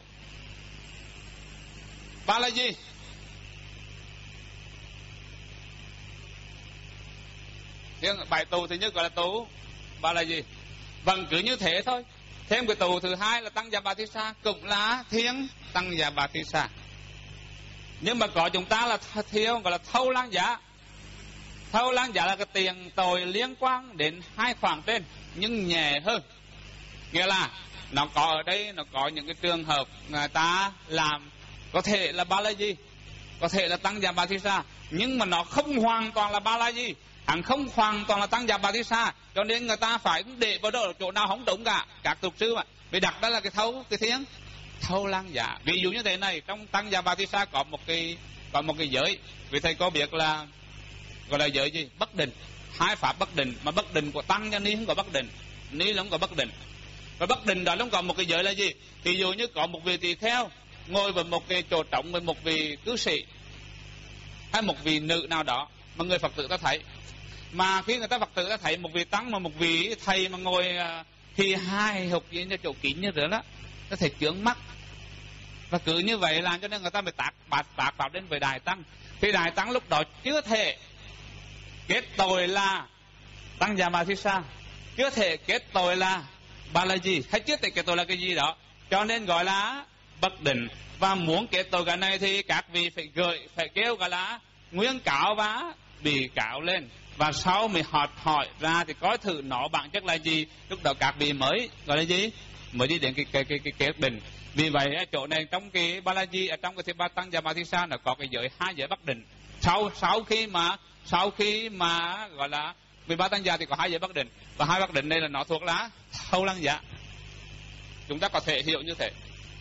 Ba La Di thiên bảy tù thứ nhất gọi là tù Ba La Di. Vẫn cứ như thế thôi. Thêm cái tù thứ hai là Tăng Gia Bà Thi Sa, cũng là thiên Tăng Gia Bà Thi Sa. Nhưng mà có chúng ta là thiên gọi là thâu lang giả. Thâu lang giả là cái tiền tội liên quan đến hai khoản trên nhưng nhẹ hơn. Nghĩa là nó có ở đây, nó có những cái trường hợp người ta làm có thể là Ba La Di, có thể là Tăng Gia Bà Thi Sa, nhưng mà nó không hoàn toàn là Ba La Di, hẳn không hoàn toàn là Tăng Gia Bà Thi Sa, cho nên người ta phải để vào đó chỗ nào không đúng cả. Các tục sư mà bị đặt đó là cái thiên thâu lang giả. Ví dụ như thế này, trong Tăng Gia Bà Thi Sa có một cái giới, vì thầy có biết là gọi là giới gì? Bất định. Hai pháp bất định, mà bất định của Tăng cho Ni không có bất định, Ni không có bất định. Và bất định đó nó còn một cái giới là gì? Ví dụ như có một vị tỳ kheo ngồi vào một cái chỗ trống với một vị cư sĩ hay một vị nữ nào đó mà người Phật tử ta thấy, mà khi người ta Phật tử ta thấy một vị tăng mà một vị thầy mà ngồi thì hai hụt gì như chỗ kín như thế đó, có thể chướng mắt. Và cứ như vậy làm cho nên người ta mới tạc vào đến với Đại Tăng. Thì Đại Tăng lúc đó chưa thể kết tội là Tăng Gia Bà Thi Sa, chưa thể kết tội là Ba La Di, hay chưa thể kết tội là cái gì đó, cho nên gọi là bất định. Và muốn kết tội cái này thì các vị phải kêu gọi là nguyên cáo và bị cáo lên, và sau mới hỏi ra thì coi thử nó bản chất là gì. Lúc đó các vị mới gọi là gì, mới đi đến cái kết định. Vì vậy ở chỗ này trong cái Ba La Di, ở trong cái Ba Tăng Gia Bà Thi Sa nó có cái giới hai giới bất định. Sau khi mà gọi là vì Ba Tăng Gia thì có hai giới bất định, và hai bất định đây là nó thuộc là thâu lang giả. Chúng ta có thể hiểu như thế.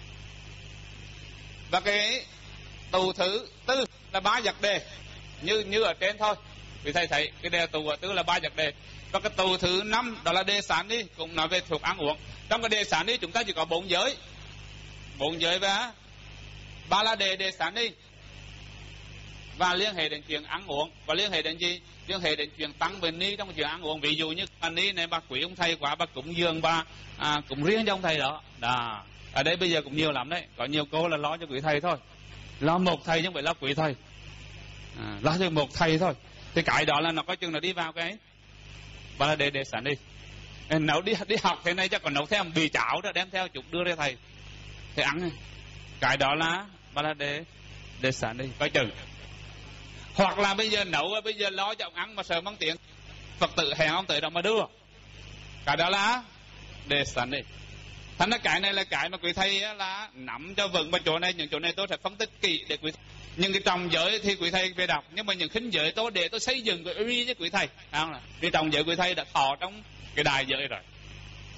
Và cái tù thứ tư là Ba Dật Đề, như ở trên thôi. Vì thầy thấy cái đề tù thứ là Ba Dật Đề. Và cái tù thứ 5 đó là Đề Xá Ni, cũng nói về thuộc ăn uống. Trong cái Đề Xá Ni chúng ta chỉ có 4 giới và Ba La Đề, Đề Xá Ni, và liên hệ đến chuyện ăn uống. Và liên hệ đến gì? Liên hệ đến chuyện tăng về Ni trong chuyện ăn uống. Ví dụ như bà Ni này, bà quý ông thầy quá, bà cúng dường, bà cũng riêng cho ông thầy đó. Ở đây bây giờ cũng nhiều lắm đấy. Có nhiều cô là lo cho quý thầy thôi, lo một thầy chứ không phải lo quý thầy, lo cho một thầy thôi. Thì cái đó là nó có chừng là đi vào cái Ba La Đề, Đề Xá Ni. Nấu đi học thế này chắc còn nấu theo bì chảo đó, đem theo chụp đưa ra thầy ăn. Cái đó là Ba La Đề, Đề Xá Ni, coi chừng. Hoặc là bây giờ nấu, bây giờ lo cho ông ăn mà sợ mắng tiền, Phật tử hẹn ông tới đó mà đưa, cái đó là Đề Xá Ni. Thành ra cái này là cái mà quý thầy là nắm cho vững. Và chỗ này, những chỗ này tôi sẽ phân tích kỹ để quý thầy. Nhưng cái trọng giới thì quý thầy về đọc, nhưng mà những khinh giới tôi để tôi xây dựng cái uy với quý thầy. Vì trọng giới quý thầy đã thọ trong cái đại giới rồi.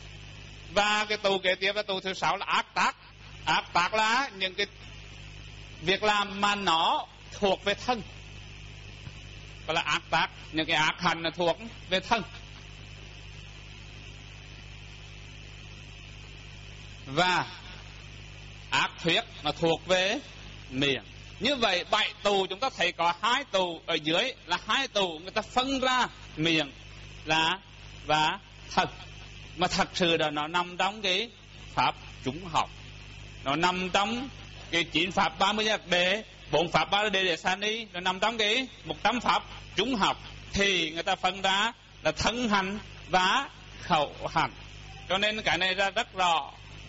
Và cái tù kế tiếp là tù thứ 6 là ác tác. Ác tác là những cái việc làm mà nó thuộc về thân, gọi là ác tác. Những cái ác hành là thuộc về thân, và ác thuyết là thuộc về miệng. Như vậy 7 tù chúng ta thấy có 2 tù ở dưới là 2 tù, người ta phân ra miệng là và thân, mà thật sự là nó nằm trong cái pháp chúng học, nó nằm trong cái 9 pháp 30 đề, 4 pháp 30 đề để san đi, nó nằm trong cái 100 pháp chúng học, thì người ta phân ra là thân hành và khẩu hành. Cho nên cái này ra rất rõ.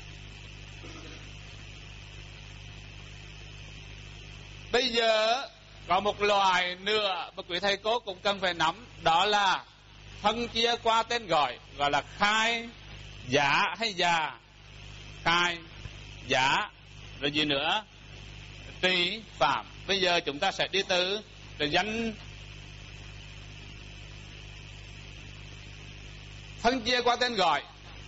Bây giờ có một loại nữa mà quý thầy cô cũng cần phải nắm, đó là phân chia qua tên gọi, gọi là khai, giả hay già. Khai, giả, rồi gì nữa, trì, phạm. Bây giờ chúng ta sẽ đi từ danh. Phân chia qua tên gọi.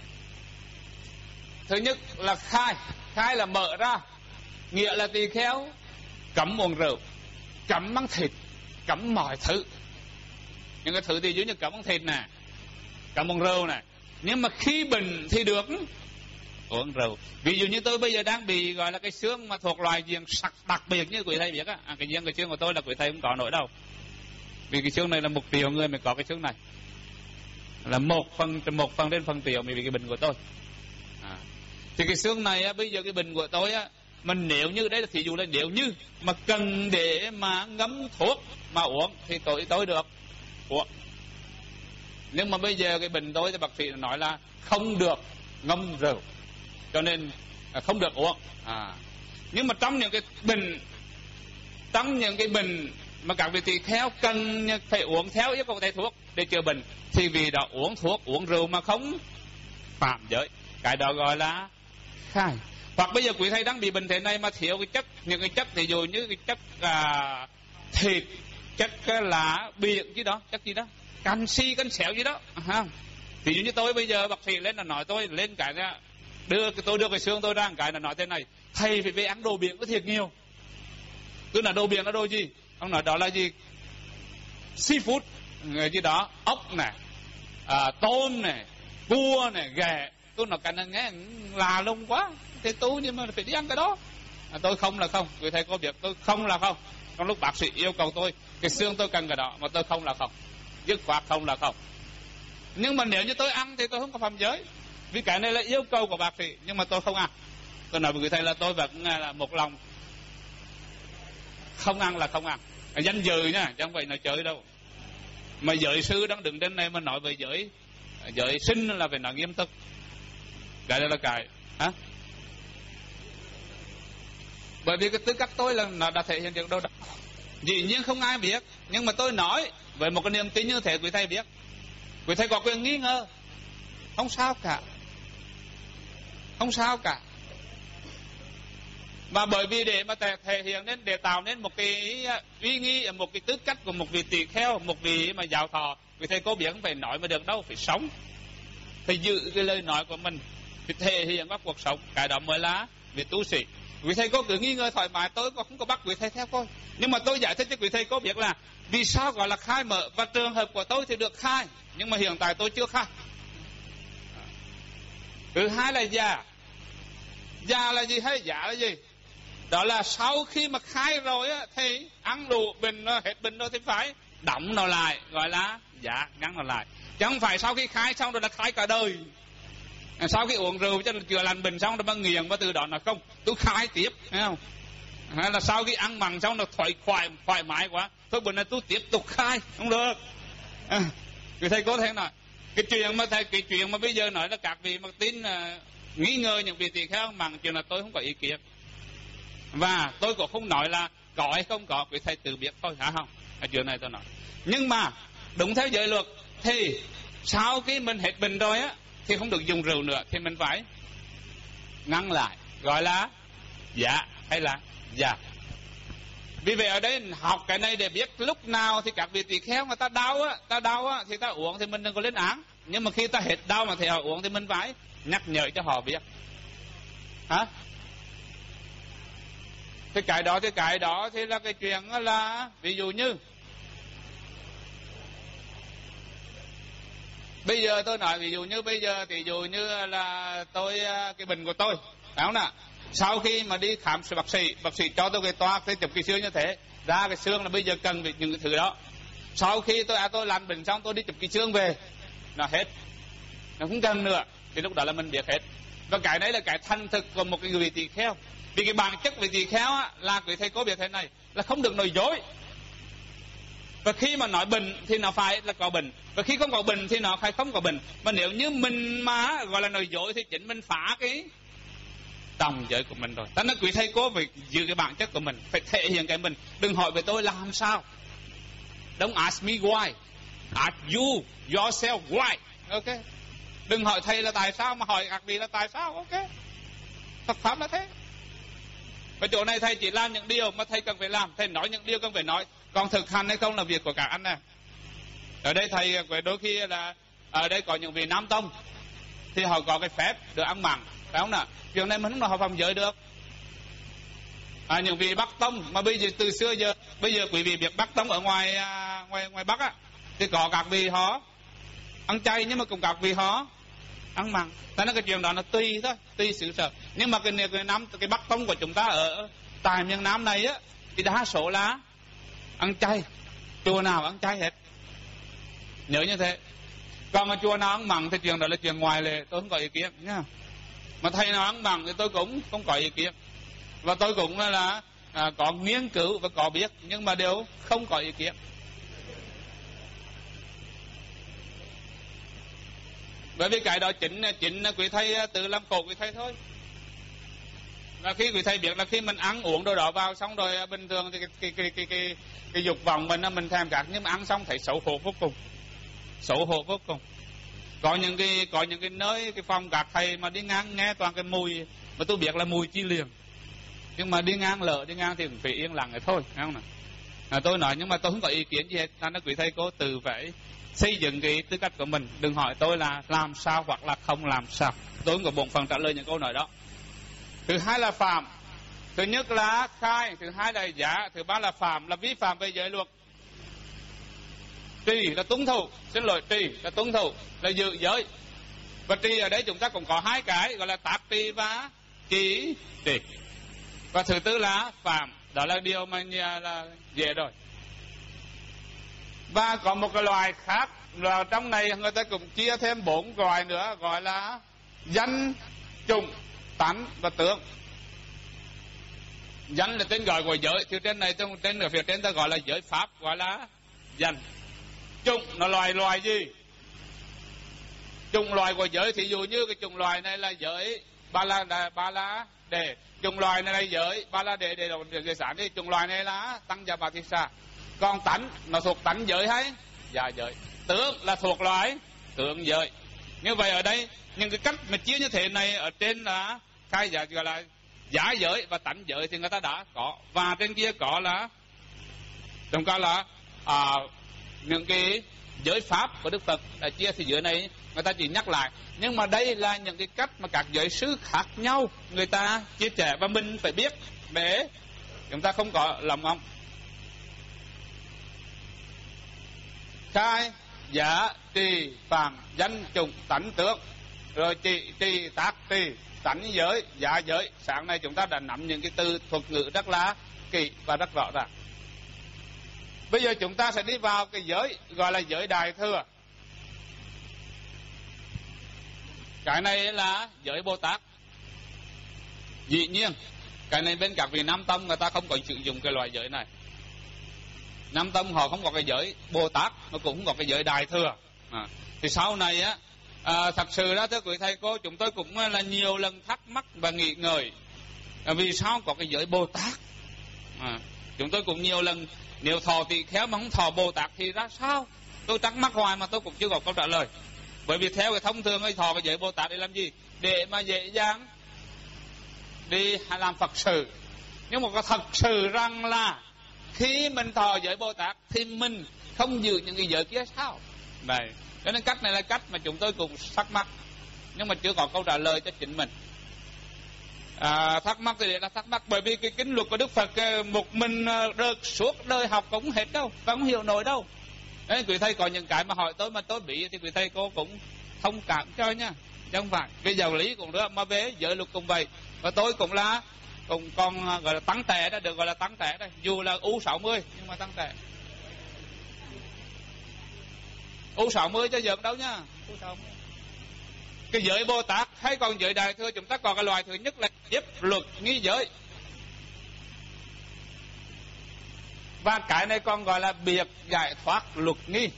Thứ nhất là khai. Khai là mở ra, nghĩa là tỳ kheo cấm uống rượu, cấm ăn thịt, cấm mọi thứ. Những cái thứ thì giống như cấm ăn thịt nè, cấm uống rượu nè. Nhưng mà khi bệnh thì được uống rượu. Ví dụ như tôi bây giờ đang bị gọi là cái xương mà thuộc loài giềng sặc đặc biệt như quý thầy biết á. Cái xương của tôi là quý thầy không có nổi đâu. Vì cái xương này là 1 triệu người mới có cái xương này, là 1 trên phần triệu mới bị cái bệnh của tôi. Thì cái xương này á, bây giờ cái bệnh của tôi á, mình nếu như đấy là thí dụ là nếu như mà cần để mà ngấm thuốc mà uống thì tôi được uống. Nhưng mà bây giờ cái bệnh tôi thì bác sĩ nói là không được ngâm rượu, cho nên không được uống. Nhưng mà trong những cái bệnh mà các vị tỳ kheo cần phải uống theo yêu cầu của thầy thuốc để chữa bệnh, thì vì đó uống thuốc uống rượu mà không phạm giới, cái đó gọi là khai. Hoặc bây giờ quý thầy đang bị bệnh thế này mà thiếu cái chất, những cái chất ví dụ như cái chất thịt, chất lá biển gì đó, chất gì đó, canxi, xéo gì đó. Ví dụ như tôi bây giờ bác sĩ lên là nói tôi lên cái tôi đưa cái xương tôi ra cái là nói thế này, thầy phải về ăn đồ biển có thiệt nhiều. Tức là đồ biển là đồ gì? Ông nói đó là gì? Seafood, người gì đó, ốc này, tôm này, cua này, ghẹ. Tôi nói cái này nghe là lung quá, thế tôi nhưng mà phải đi ăn cái đó. Tôi không là không, quý thầy có biết tôi không là không. Trong lúc bác sĩ yêu cầu tôi, cái xương tôi cần cái đó, mà tôi không là không, dứt khoát không là không. Nhưng mà nếu như tôi ăn thì tôi không có phạm giới, vì cái này là yêu cầu của bác sĩ, nhưng mà tôi không ăn. Tôi nói với quý thầy là tôi vẫn là một lòng không ăn là không ăn. Danh dự nha, chứ không phải nói chơi đâu. Mà giới sư đang đứng trên này mà nói về giới sinh là phải nói nghiêm túc. Cái đó là cái bởi vì cái tư cách tôi là nó đã thể hiện được đâu đó. Dĩ nhiên không ai biết, nhưng mà tôi nói với một cái niềm tin như thế quý thầy biết. Quý thầy có quyền nghi ngờ, không sao cả, không sao cả. Mà bởi vì để mà thể hiện nên, để tạo nên một cái uy nghi, một cái tư cách của một vị tỳ kheo, một vị mà giáo thọ, quý thầy có biết không phải nói mà được đâu, phải sống, phải giữ cái lời nói của mình, phải thể hiện các cuộc sống, cái đó mới là vị tu sĩ. Quý thầy có cứ nghi ngờ thoải mái, tôi không có bắt quý thầy theo tôi, nhưng mà tôi giải thích cho quý thầy có biết là vì sao gọi là khai mở, và trường hợp của tôi thì được khai, nhưng mà hiện tại tôi chưa khai. Thứ hai là già. Già là gì hay giả là gì? Đó là sau khi mà khai rồi á, thì ăn đủ bình hết bình rồi thì phải đóng nó lại, gọi là giả, ngắn nó lại. Chứ không phải sau khi khai xong rồi đã khai cả đời. Sau khi uống rượu cho chữa lành bệnh xong rồi mà nghiền, và từ đó là không, tôi khai tiếp, thấy không? Hay là sau khi ăn mặn xong rồi thoải mái quá, thôi bữa nay tôi tiếp tục khai, không được. Người thầy có thể nói cái chuyện mà bây giờ nói là các vị mà tin nghi ngờ những vị tỳ kheo mặn, chuyện là tôi không có ý kiến, và tôi cũng không nói là có hay không có, quý thầy tự biết thôi, hả không? Chuyện này tôi nói. Nhưng mà đúng theo giới luật thì sau khi mình hết bệnh rồi á, thì không được dùng rượu nữa, thì mình phải ngăn lại, gọi là dạ hay là dạ. Vì vậy ở đây học cái này để biết lúc nào thì các vị tỳ kheo người ta đau á thì ta uống thì mình đừng có lên án, nhưng mà khi ta hết đau mà thì họ uống thì mình phải nhắc nhở cho họ biết. Thì cái đó thì là cái chuyện là ví dụ như bây giờ tôi nói ví dụ như là tôi cái bệnh của tôi, phải không nào? Sau khi mà đi khám bác sĩ cho tôi cái toa cái chụp cái xương như thế, ra cái xương là bây giờ cần những cái thứ đó. Sau khi tôi làm bệnh xong tôi đi chụp cái xương về, nó hết, nó không cần nữa, thì lúc đó là mình biết hết. Và cái đấy là cái thành thực của một cái người tỳ kheo. Vì cái bản chất vị tỳ kheo á, là quý thầy có biết thế này, là không được nói dối. Và khi mà nói bệnh thì nó phải là có bệnh, và khi không có bệnh thì nó phải không có bệnh. Mà nếu như mình mà gọi là nói dối thì chính mình phá cái tòng giới của mình rồi. Ta nói quý thầy cô phải giữ cái bản chất của mình, phải thể hiện cái mình. Đừng hỏi về tôi làm sao. Don't ask me why, ask you yourself why. Ok, đừng hỏi thầy là tại sao, mà hỏi các vị là tại sao. Ok, Phật pháp là thế. Và chỗ này thầy chỉ làm những điều mà thầy cần phải làm, thầy nói những điều cần phải nói, còn thực hành hay không là việc của các anh nè. Ở đây thầy đôi khi là ở đây có những vị Nam Tông thì họ có cái phép được ăn mặn, phải không nào? Chuyện này mình không nói họ phạm giới được. Những vị Bắc Tông mà bây giờ từ xưa giờ, bây giờ quý vị biết Bắc Tông ở ngoài Bắc á, thì có các vị họ ăn chay, nhưng mà cũng các vị họ ăn mặn. Thế nên cái chuyện đó nó tùy thôi, tùy xứ sở. Nhưng mà cái Bắc Tông của chúng ta ở tại miền Nam này á, thì đa số là ăn chay, chùa nào ăn chay hết, nhớ như thế. Còn mà chùa nào ăn mặn thì chuyện đó là chuyện ngoài lệ, tôi không có ý kiến nhá. Mà thầy nào ăn mặn thì tôi cũng không có ý kiến, và tôi cũng là có nghiên cứu và có biết, nhưng mà đều không có ý kiến. Bởi vì cái đó chính quý thầy tự làm khổ quý thầy thôi. Và khi quý thầy biết là khi mình ăn uống đồ đó vào xong rồi, bình thường thì cái dục vọng mình thèm các, nhưng mà ăn xong thấy xấu hổ vô cùng, xấu hổ vô cùng. Có những cái nơi cái phòng các thầy mà đi ngang nghe toàn cái mùi mà tôi biết là mùi chi liền, nhưng mà đi ngang thì cũng phải yên lặng rồi thôi, thấy không nào? Tôi nói nhưng mà tôi không có ý kiến gì hết. Nên là quý thầy cô tự phải xây dựng cái tư cách của mình, đừng hỏi tôi là làm sao hoặc là không làm sao. Tôi không có bổn phận trả lời những câu nói đó. Thứ hai là phạm, thứ nhất là khai, thứ hai là giả, thứ ba là phạm, là vi phạm về giới luật. Trì là tuân thủ, trì là tuân thủ, là giữ giới. Và trì ở đây chúng ta cũng có hai cái, gọi là tác trì và chỉ trì. Và thứ tư là phạm, đó là điều mà là dễ rồi. Và có một cái loài khác, là trong này người ta cũng chia thêm 4 loài nữa, gọi là danh, chủng, tánh và tướng. Danh là tên gọi của giới, thì trên này trên ở phía trên ta gọi là giới pháp, gọi là danh. Chủng là loài gì? Chủng loài của giới, thì dụ như cái chủng loài này là giới ba la đề, chủng loài này là giới ba la đề đồng đề sản đi, chủng loài này là tăng gia bà thị sa. Còn tánh nó thuộc tánh giới hay dạ giới. Tướng là thuộc loài tướng giới. Như vậy ở đây những cái cách mà chia như thế này, ở trên là khai giả gọi là giả giới và tánh giới thì người ta đã có, và trên kia có là chúng ta là những cái giới pháp của Đức Phật đã chia, thì dưới này người ta chỉ nhắc lại. Nhưng mà đây là những cái cách mà các giới sư khác nhau người ta chia sẻ, và mình phải biết để chúng ta không có lầm ông. Khai, giả, trì, phạm, danh, chủng, tánh, tướng. Rồi trì, tác, trì, tánh giới, giả giới. Sáng nay chúng ta đã nắm những cái từ thuật ngữ rất là kỹ và rất rõ ràng. Bây giờ chúng ta sẽ đi vào cái giới gọi là giới Đại Thừa. Cái này là giới Bồ Tát. Dĩ nhiên cái này bên các vị Nam Tông người ta không có sử dụng cái loại giới này. Nam Tông họ không có cái giới Bồ Tát, nó cũng không có cái giới Đại Thừa. Thì sau này á, thật sự đó thưa quý thầy cô, chúng tôi cũng là nhiều lần thắc mắc và nghĩ ngợi vì sao có cái giới Bồ Tát. Chúng tôi cũng nhiều lần, nếu thọ tỳ kheo mà không thọ Bồ Tát thì ra sao? Tôi thắc mắc hoài mà tôi cũng chưa có câu trả lời. Bởi vì theo cái thông thường ấy, thọ cái giới Bồ Tát để làm gì? Để mà dễ dàng đi làm Phật sự. Nhưng mà có thật sự rằng là khi mình thọ giới Bồ Tát thì mình không giữ những cái giới kia sao? Đấy. Cho nên cách này là cách mà chúng tôi cũng thắc mắc, nhưng mà chưa có câu trả lời cho chính mình. Thắc mắc thì là thắc mắc bởi vì cái kinh luật của Đức Phật một mình được suốt đời học cũng hết đâu, không hiểu nổi đâu. Đấy, quý thầy có những cái mà hỏi tôi mà tôi bị thì quý thầy cô cũng thông cảm cho nha, chứ không phải cái giáo lý cũng nữa mà về giới luật cũng vậy. Và tôi cũng là cũng còn gọi là tăng tệ đó, được gọi là tăng tệ đây, dù là U60 nhưng mà tăng tệ. U60 cho giỡn đâu nha. U60. Cái giới Bồ Tát hay còn giới Đại Thừa chúng ta còn cái loại thứ nhất là nhiếp luật nghi giới. Và cái này còn gọi là biệt giải thoát luật nghi.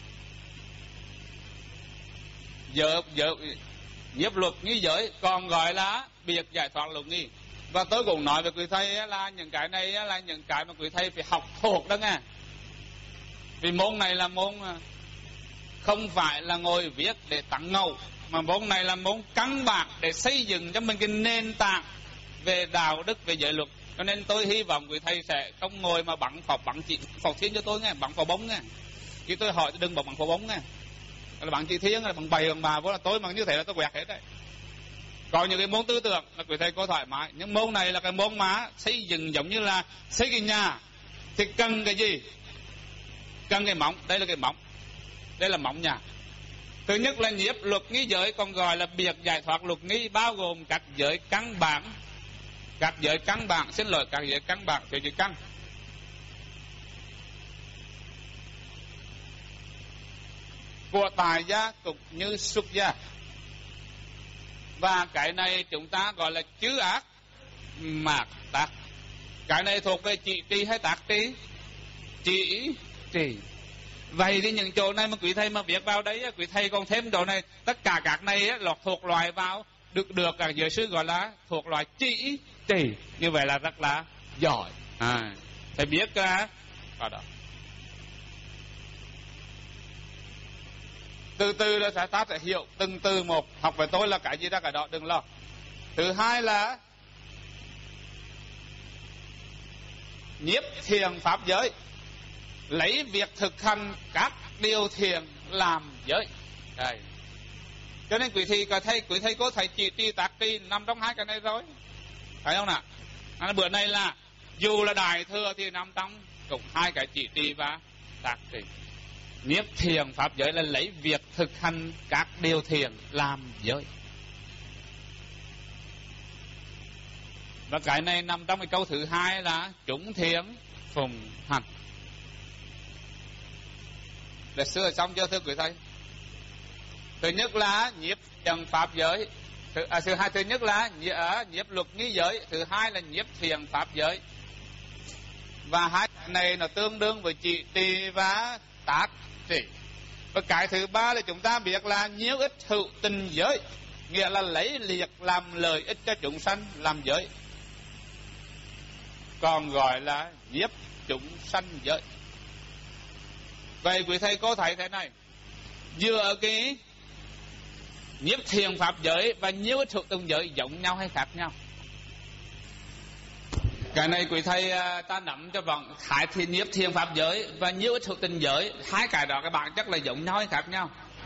Nhiếp luật nghi giới còn gọi là biệt giải thoát luật nghi. Và tôi cũng nói với quý thầy là những cái này là những cái mà quý thầy phải học thuộc đó nghe. Vì môn này là môn không phải là ngồi viết để tặng ngầu, mà môn này là môn căn bản để xây dựng cho mình cái nền tảng về đạo đức, về giới luật. Cho nên tôi hy vọng quý thầy sẽ không ngồi mà bắn pháo thiên cho tôi nghe, bắn pháo bóng nghe. Khi tôi hỏi đừng bắn pháo bóng nghe, là bắn chỉ thiên là bằng bày bằng bà, vô là tôi mà như thế là tôi quẹt hết đấy. Còn những cái môn tư tưởng là quý thầy có thoải mái, nhưng môn này là cái môn mà xây dựng giống như là xây cái nhà thì cần cái gì? Cần cái móng, đây là cái móng, đây là móng nhà. Thứ nhất là nhiếp luật nghi giới, còn gọi là biệt giải thoát luật nghi, bao gồm các giới căn bản, các giới căn bản theo chữ căn. Của tại gia cũng như xuất gia. Và cái này chúng ta gọi là chư ác mạt tác. Cái này thuộc về chỉ trì hay tác trì? Chỉ trì. Vậy thì những chỗ này mà quý thầy mà viết vào đấy, quý thầy còn thêm chỗ này, tất cả các này thuộc loại vào được các giới sư gọi là thuộc loại chỉ trì. Như vậy là rất là giỏi. Thầy biết vào đó. Từ từ là ta sẽ hiểu từng từ một. Học với tôi là cái gì ra cái đó, đừng lo. Thứ hai là nhiếp thiền pháp giới, lấy việc thực hành các điều thiền làm giới. Đây. Cho nên quý thầy có thầy chỉ trì tác trì nằm trong hai cái này rồi, phải không nào? Bữa nay là dù là Đại Thừa thì nằm trong cũng hai cái chỉ trì và tác trì. Nhiếp thiền pháp giới là lấy việc thực hành các điều thiền làm giới. Và cái này nằm trong cái câu thứ hai là chúng thiền phụng hành. Để xưa xong chưa thưa quý thầy? Thứ nhất là nhiếp thiền pháp giới, thứ nhất là nhiếp luật nghi giới, thứ hai là nhiếp thiền pháp giới. Và hai cái này nó tương đương với chỉ trì và tác trì. Và cái thứ ba là chúng ta biết là nhiếp ích hữu tình giới, nghĩa là lấy liệt làm lợi ích cho chúng sanh làm giới, còn gọi là nhiếp chúng sanh giới. Vậy quý thầy có thấy thế này, giữa cái nhiếp thiền pháp giới và nhiếp ích hữu tình giới giống nhau hay khác nhau? Cái này quý thầy ta nắm cho vòng khai thì nhiếp thiền pháp giới và nhiếp ích hữu tình giới, hai cái đó các bạn chắc là giống nhau hay khác nhau?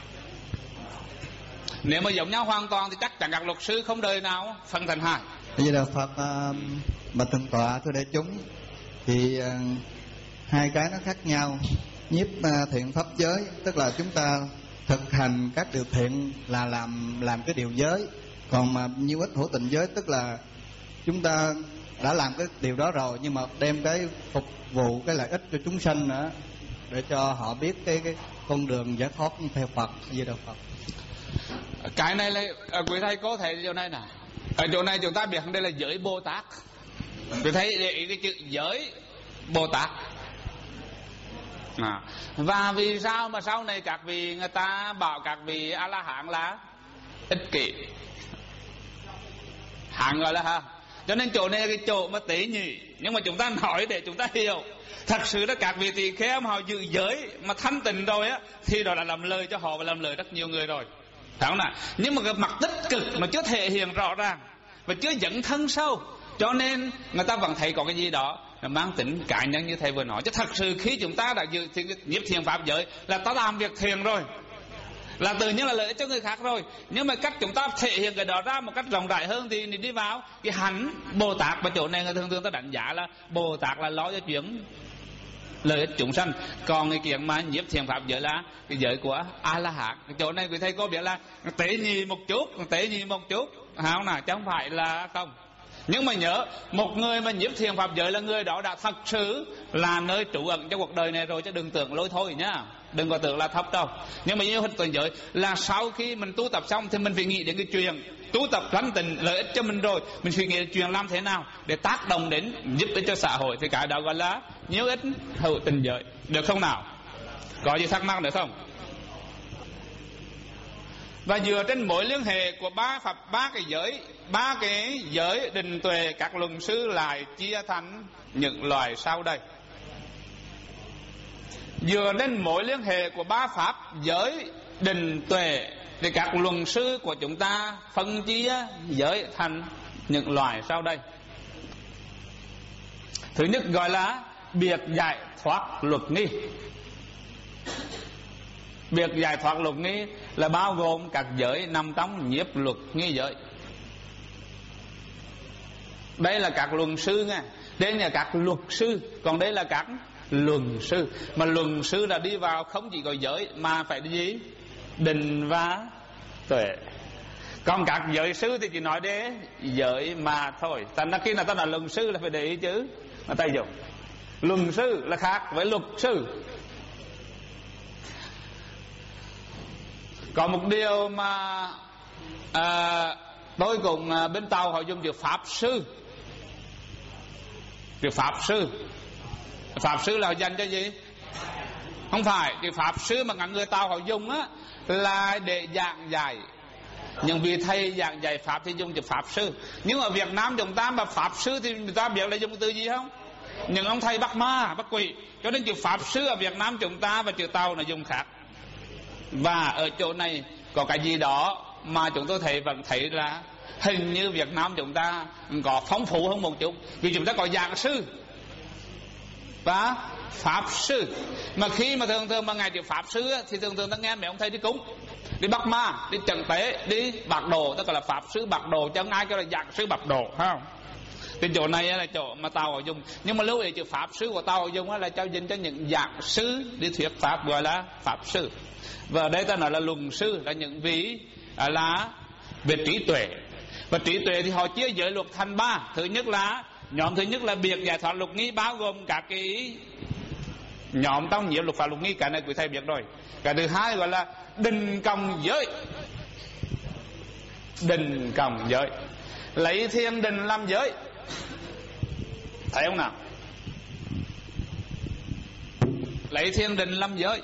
Nếu mà giống nhau hoàn toàn thì chắc chắn các luật sư không đời nào phân thành hai. Bây giờ Phật bạch thượng tọa thưa đại chúng, thì hai cái nó khác nhau. Nhiếp thiện pháp giới tức là chúng ta thực hành các điều thiện là làm cái điều giới, còn mà nhiếp ích hữu tình giới tức là chúng ta đã làm cái điều đó rồi nhưng mà đem cái phục vụ cái lợi ích cho chúng sanh nữa, để cho họ biết cái con đường giải thoát theo Phật. Như đạo Phật. Cái này là quý thầy có thể chỗ này nè, ở chỗ này chúng ta biết đây là giới Bồ Tát. Quý thầy để ý cái chữ giới Bồ Tát. Và vì sao mà sau này các vị người ta bảo các vị A La Hán là ích kỷ, hạng gọi là ha. Cho nên chỗ này là cái chỗ mà tế nhị, nhưng mà chúng ta nói để chúng ta hiểu. Thật sự là các vị tỳ kheo mà họ giữ giới mà thanh tịnh rồi á, thì đó là làm lời cho họ và làm lời rất nhiều người rồi, phải không nào? Nhưng mà cái mặt tích cực mà chưa thể hiện rõ ràng và chưa dẫn thân sâu, cho nên người ta vẫn thấy có cái gì đó là mang tính cá nhân như thầy vừa nói. Chứ thật sự khi chúng ta đã giữ nhiếp thiền pháp giới là ta làm việc thiền rồi. là tự nhiên là lợi ích cho người khác rồi. Nhưng mà cách chúng ta thể hiện cái đó ra một cách rộng rãi hơn thì đi vào cái hạnh Bồ Tát. Và chỗ này người thường ta đánh giá là Bồ Tát là lo cho chuyện lợi ích chúng sanh. Còn cái chuyện mà nhiếp thiền pháp giới là cái giới của A La Hán. Chỗ này quý thầy có biết là tế nhị một chút, không nào, chứ không phải là không. Nhưng mà nhớ, một người mà nhiếp thiền pháp giới là người đó đã thật sự là nơi trú ẩn cho cuộc đời này rồi, chứ đừng tưởng lối thôi nhá, đừng có tưởng là thấp đâu. Nhưng mà như hình tuần giới là sau khi mình tu tập xong thì mình phải nghĩ đến cái chuyện tu tập thanh tịnh lợi ích cho mình rồi, mình phải nghĩ đến chuyện làm thế nào để tác động đến giúp ích cho xã hội, thì cái đó gọi là nhiếp ích hữu tình giới, được không nào? Có gì thắc mắc nữa không? Và dựa trên mối liên hệ của ba cái giới định tuệ, các luận sư lại chia thành những loại sau đây. Dựa trên mối liên hệ của ba pháp giới định tuệ thì các luận sư của chúng ta phân chia giới thành những loại sau đây. Thứ nhất gọi là biệt giải thoát luật nghi. Việc giải thoát luật nghi là bao gồm các giới nằm trong nhiếp luật nghi giới. Đây là các luận sư nha, đây là các luật sư, còn đây là các luận sư. Mà luận sư là đi vào không chỉ có giới mà phải đi gì? Định và tuệ. Còn các giới sư thì chỉ nói đến giới mà thôi. Thành ra khi nào ta là luận sư là phải để ý chứ mà ta dùng. Luận sư là khác với luật sư. Còn một điều mà tôi cùng bên Tàu họ dùng chữ pháp sư. Chữ pháp sư, pháp sư là dành cho gì? Không phải chữ pháp sư mà ngành người Tàu họ dùng á là để giảng dạy. Nhưng vì thầy giảng dạy pháp thì dùng chữ pháp sư. Nhưng ở Việt Nam chúng ta mà pháp sư thì người ta biết là dùng từ gì không? Nhưng ông thầy bắt ma, bắt quỷ. Cho nên chữ pháp sư ở Việt Nam chúng ta và chữ Tàu là dùng khác. Và ở chỗ này có cái gì đó mà chúng tôi vẫn thấy là hình như Việt Nam chúng ta có phong phú hơn một chút. Vì chúng ta có giảng sư và pháp sư. Mà khi mà thường mà ngày chữ pháp sư thì thường ta nghe mấy ông thầy đi cúng, đi bắt ma, đi trần tế, đi bạc đồ, tức là pháp sư bạc đồ, chứ không ai kêu là giảng sư bạc đồ, không? Cái chỗ này là chỗ mà Tàu họ dùng. Nhưng mà lưu ý chữ pháp sư của Tàu họ dùng là cho dành cho những giảng sư đi thuyết pháp, gọi là pháp sư. Và ở đây ta nói là luận sư là những vị là về trí tuệ. Và trí tuệ thì họ chia giới luật thành ba. Nhóm thứ nhất là biệt giải thoát luật nghi, bao gồm các cái nhóm trong nhiếp luật pháp luật nghi, cái này quý thầy biết rồi. Cái thứ hai gọi là định cộng giới. Định cộng giới, lấy thiên định làm giới. Thấy không nào? Lấy thiên định làm giới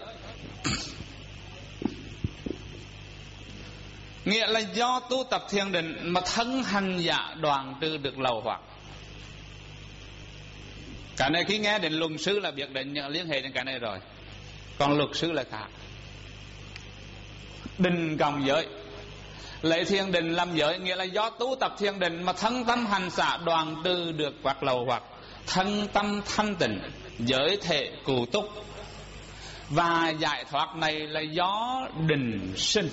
nghĩa là do tu tập thiền định mà thân hành giả đoạn trừ được lậu hoặc. Cái này khi nghe đến luận sư là biết đến liên hệ đến cái này rồi. Còn luật sư là khác. Định cộng giới, lấy thiền định làm giới, nghĩa là do tu tập thiền định mà thân tâm hành xả đoạn trừ được các lậu hoặc, thân tâm thanh tịnh, giới thể cụ túc. Và giải thoát này là do định sinh.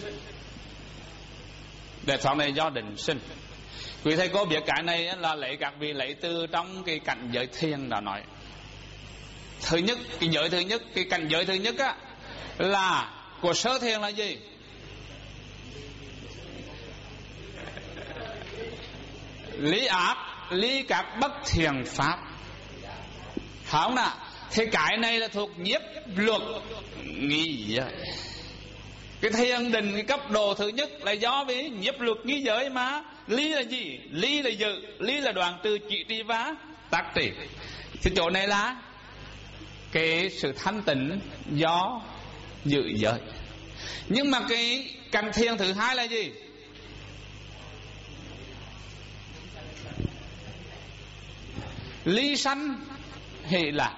Giải thoát này do định sinh. Quý thầy có biết cái này là lấy các vị lấy từ trong cái cảnh giới thiền đã nói. Thứ nhất, cái giới thứ nhất, cái cảnh giới thứ nhất á là của sơ thiền là gì? Lý ác, lý các bất thiền pháp. Phải không nào? Thì cái này là thuộc nhiếp luật nghi giới. Cái thiền định cái cấp độ thứ nhất là do với nhiếp luật nghi giới mà. Lý là gì? Lý là dự, lý là đoạn từ trị tri và tác trì. Thì chỗ này là cái sự thanh tịnh do dự giới. Nhưng mà cái cảnh thiền thứ hai là gì? Ly sanh hỷ lạc.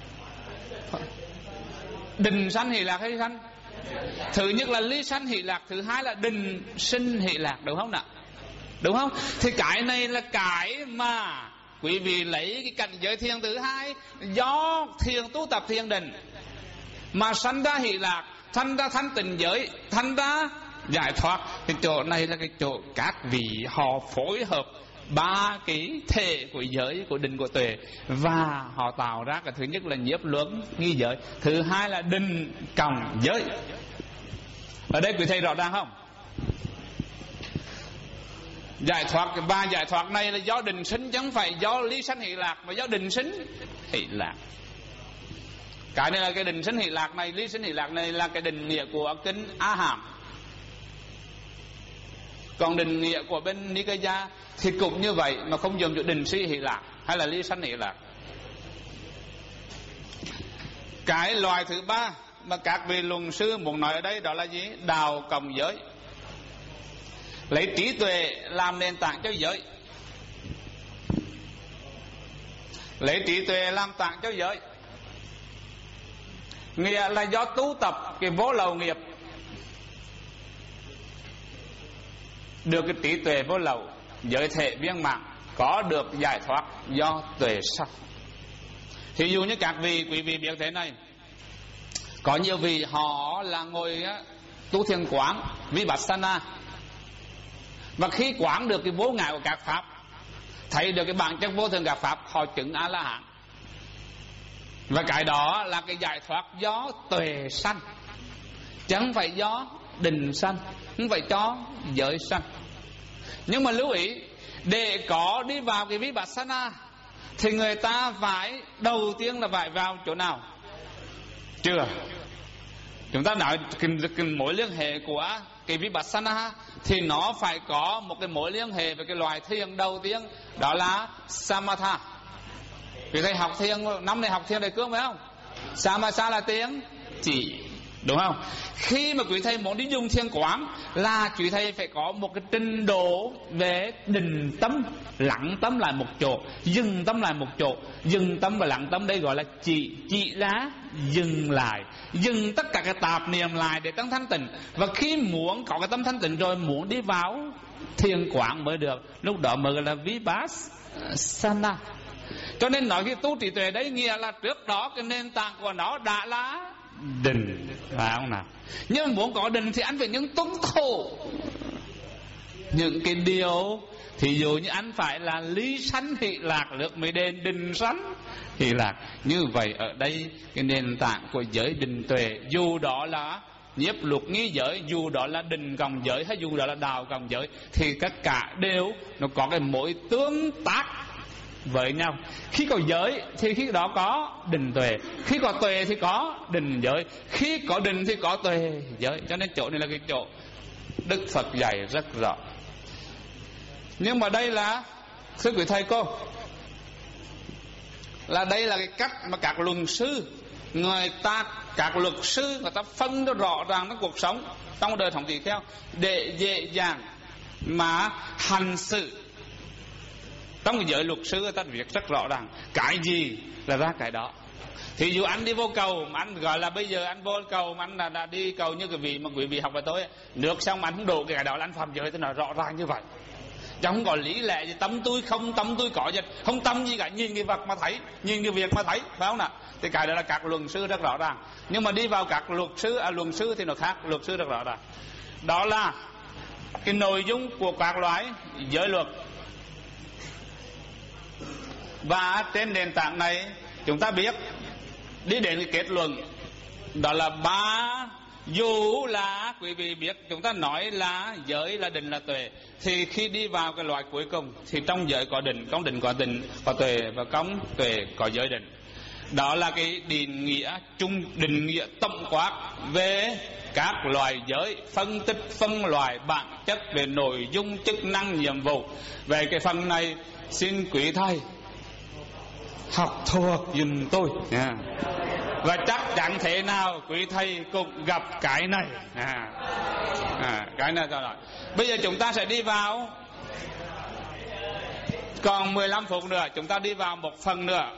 Định sanh hỷ lạc hay sanh? Thứ nhất là ly sanh hỷ lạc, thứ hai là định sinh hỷ lạc, đúng không nào? Đúng không? Thì cái này là cái mà quý vị lấy cái cảnh giới thiền thứ hai, do thiền tu tập thiền định mà sanh ra hỷ lạc, thành ra thanh tịnh giới, thành ra giải thoát. Cái chỗ này là cái chỗ các vị họ phối hợp ba cái thể của giới, của định, của tuệ, và họ tạo ra cái thứ nhất là nhiếp luân nghi giới, thứ hai là định cộng giới. Ở đây quý thầy rõ ràng không? Giải thoát, ba giải thoát này là do định sinh chứ không phải do lý sanh hỷ lạc, mà do định sinh hỷ lạc. Cái này là cái định sinh hỷ lạc này, lý sinh hỷ lạc này là cái định nghĩa của kinh A Hàm. Còn định nghĩa của bên Nikaya thì cũng như vậy, mà không dùng cho định sĩ hỷ lạc hay là lý sanh hỷ lạc. Cái loài thứ ba mà các vị luận sư muốn nói ở đây đó là gì? Đạo cộng giới, lấy trí tuệ làm nền tảng cho giới, lấy trí tuệ làm tảng cho giới, nghĩa là do tu tập cái vô lậu nghiệp, được cái trí tuệ vô lậu, giới thể viên mãn, có được giải thoát do tuệ sắc. Thí dụ như các vị, quý vị biết thế này, có nhiều vị họ là ngồi tu thiền quán Vipassana, và khi quán được cái vô ngại của các pháp, thấy được cái bản chất vô thường các pháp, họ chứng A La Hán. Và cái đó là cái giải thoát do tuệ sanh, chứ không phải do định sanh, không phải cho giới sanh. Nhưng mà lưu ý, để có đi vào cái Vipassana thì người ta phải đầu tiên là phải vào chỗ nào? Chưa. Chúng ta nói cái mối liên hệ của cái Vipassana thì nó phải có một cái mối liên hệ với cái loại thiền đầu tiên, đó là Samatha. Vì thầy học thiền, năm nay học thiền đại cương phải không? Samatha là tiếng chỉ, đúng không? Khi mà quý thầy muốn đi dùng thiền quán là quý thầy phải có một cái trình độ về định tâm, lặng tâm lại một chỗ, dừng tâm lại một chỗ. Dừng tâm và lặng tâm đây gọi là chỉ là dừng lại, dừng tất cả cái tạp niệm lại để tâm thanh tịnh. Và khi muốn có cái tâm thanh tịnh rồi, muốn đi vào thiền quán mới được, lúc đó mới gọi là Vipassana. Cho nên nói cái tu trí tuệ đấy nghĩa là trước đó cái nền tảng của nó đã là định, phải không nào? Nhưng mà muốn có định thì anh phải những tuân thủ những cái điều, thí dụ như anh phải là lý sanh hỷ lạc được mới đến định sanh hỷ lạc. Như vậy ở đây cái nền tảng của giới định tuệ, dù đó là nhiếp luật nghi giới, dù đó là định cộng giới hay dù đó là đạo cộng giới, thì tất cả đều nó có cái mối tương tác với nhau. Khi có giới thì khi đó có định tuệ, khi có tuệ thì có định giới, khi có định thì có tuệ giới. Cho nên chỗ này là cái chỗ Đức Phật dạy rất rõ. Nhưng mà đây là, thưa quý thầy cô, là đây là cái cách mà các luận sư người ta, các luật sư người ta phân nó rõ ràng trong cuộc sống, trong đời sống tỳ kheo, để dễ dàng mà hành sự. Trong cái giới luật sư người ta viết rất rõ ràng cái gì là ra cái đó. Thì dù anh đi vô cầu mà anh gọi là bây giờ anh vô cầu mà anh đã đi cầu như cái vị mà quý vị học về tối, nước xong mà anh không đổ cái đó là anh phạm giới. Tôi nói rõ ràng như vậy, chứ không có lý lẽ gì tâm tôi không, tâm tôi có gì không, tâm gì cả, nhìn cái vật mà thấy, nhìn cái việc mà thấy, phải không nào? Thì cái đó là các luận sư rất rõ ràng. Nhưng mà đi vào các luật sư, luận sư thì nó khác. Luật sư rất rõ ràng, đó là cái nội dung của các loại giới luật. Và trên nền tảng này chúng ta biết đi đến cái kết luận, đó là ba. Dù là quý vị biết chúng ta nói là giới là định là tuệ, thì khi đi vào cái loại cuối cùng thì trong giới có định, trong định có định có tuệ, và trong tuệ có giới định. Đó là cái định nghĩa chung, định nghĩa tổng quát về các loài giới, phân tích phân loại bản chất về nội dung chức năng nhiệm vụ. Về cái phần này xin quý thầy học thuộc giùm tôi nha. Và chắc chắn thế nào quý thầy cũng gặp cái này. Cái này rồi. Bây giờ chúng ta sẽ đi vào, còn 15 phút nữa chúng ta đi vào một phần nữa.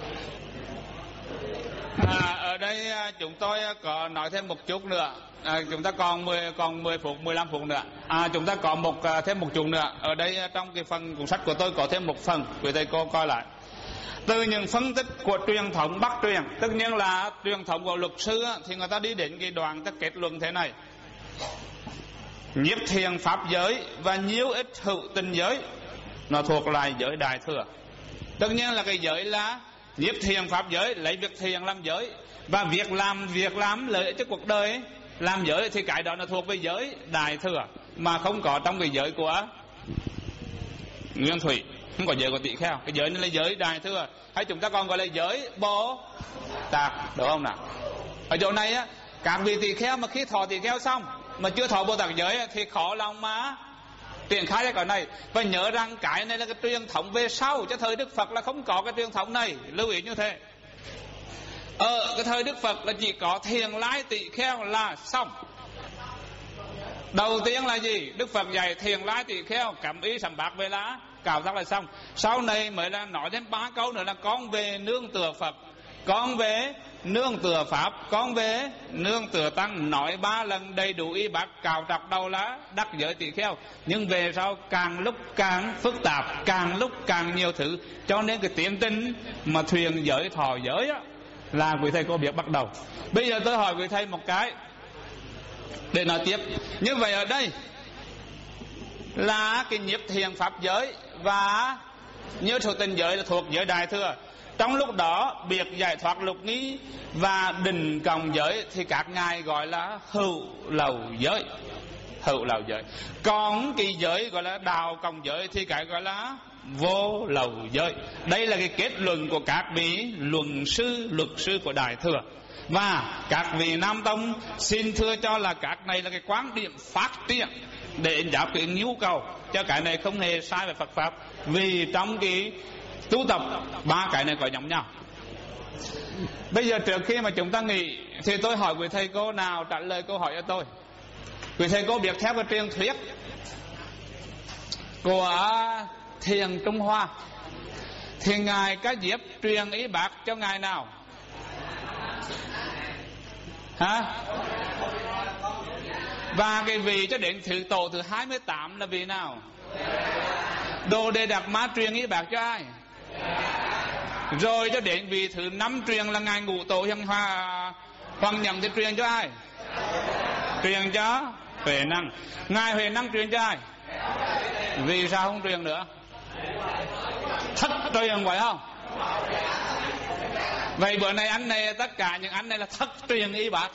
Ở đây chúng tôi có nói thêm một chút nữa. Chúng ta còn 10 phút, 15 phút nữa. Chúng ta có thêm một chút nữa. Ở đây trong cái phần cuốn sách của tôi có thêm một phần, quý thầy cô coi lại. Từ những phân tích của truyền thống Bắc truyền, tất nhiên là truyền thống của luật sư thì người ta đi đến cái đoạn ta kết luận thế này: nhiếp thiền pháp giới và nhiêu ít hữu tình giới nó thuộc lại giới Đại Thừa. Tất nhiên là cái giới là nhiếp thiền pháp giới, lấy việc thiền làm giới, và việc làm lợi ích cho cuộc đời ấy, làm giới thì cái đó nó thuộc về giới Đại Thừa, mà không có trong cái giới của Nguyên Thủy, không có giới của Tỳ Kheo. Cái giới này là giới Đại Thừa, hay chúng ta còn gọi là giới Bồ Tát, đúng không nào? Ở chỗ này á, các vị Tỳ Kheo mà khi thọ Tỳ Kheo xong mà chưa thọ Bồ Tát giới thì khó lòng mà triển khai cái này. Và nhớ rằng cái này là cái truyền thống về sau, chứ thời Đức Phật là không có cái truyền thống này, lưu ý như thế. Ở cái thời Đức Phật là chỉ có thiền lái Tỳ Kheo là xong. Đầu tiên là gì? Đức Phật dạy thiền lái Tỳ Kheo, cẩm y sầm bạc về lá, cạo tóc là xong. Sau này mới là nói thêm 3 câu nữa là con về nương tựa Phật, con về nương tựa Pháp, con về nương tựa Tăng. Nói 3 lần đầy đủ y bác, cạo trọc đầu lá, đắc giới Tỳ Kheo. Nhưng về sau càng lúc càng phức tạp, càng lúc càng nhiều thứ, cho nên cái tiến trình mà thuyền giới thọ giới á là quý thầy cô biết bắt đầu. Bây giờ tôi hỏi quý thầy một cái để nói tiếp. Như vậy ở đây là cái nhiếp thiền pháp giới và nhiêu hữu tình giới là thuộc giới Đại Thừa. Trong lúc đó biệt giải thoát lục nghi và định cộng giới thì các ngài gọi là hữu lậu giới, hữu lậu giới. Còn cái giới gọi là đạo cộng giới thì cái gọi là vô lậu giới. Đây là cái kết luận của các vị luật sư của Đại Thừa. Và các vị Nam Tông xin thưa cho là các này là cái quan điểm phát triển để đáp cái nhu cầu, cho cái này không hề sai về Phật pháp. Vì trong cái tu tập 3 cái này có giống nhau. Bây giờ trước khi mà chúng ta nghỉ thì tôi hỏi quý thầy cô nào trả lời câu hỏi cho tôi. Quý thầy cô biết theo cái truyền thuyết của Thiền Trung Hoa thì ngài Cá Diếp truyền ý bác cho ngài nào? Hả? Và cái vị cho đến thứ tổ thứ 28 là vị nào? Đồ Đề Đạt Ma truyền ý bác cho ai? Rồi cho đến vị thứ 5 truyền là ngài Ngũ Tổ Hoàng Nhẫn thì truyền cho ai? Truyền cho Huệ Năng. Ngài Huệ Năng truyền cho ai? Vì sao không truyền nữa? Thất truyền phải không? Vậy bữa nay anh này, tất cả những anh này là thất truyền y bác.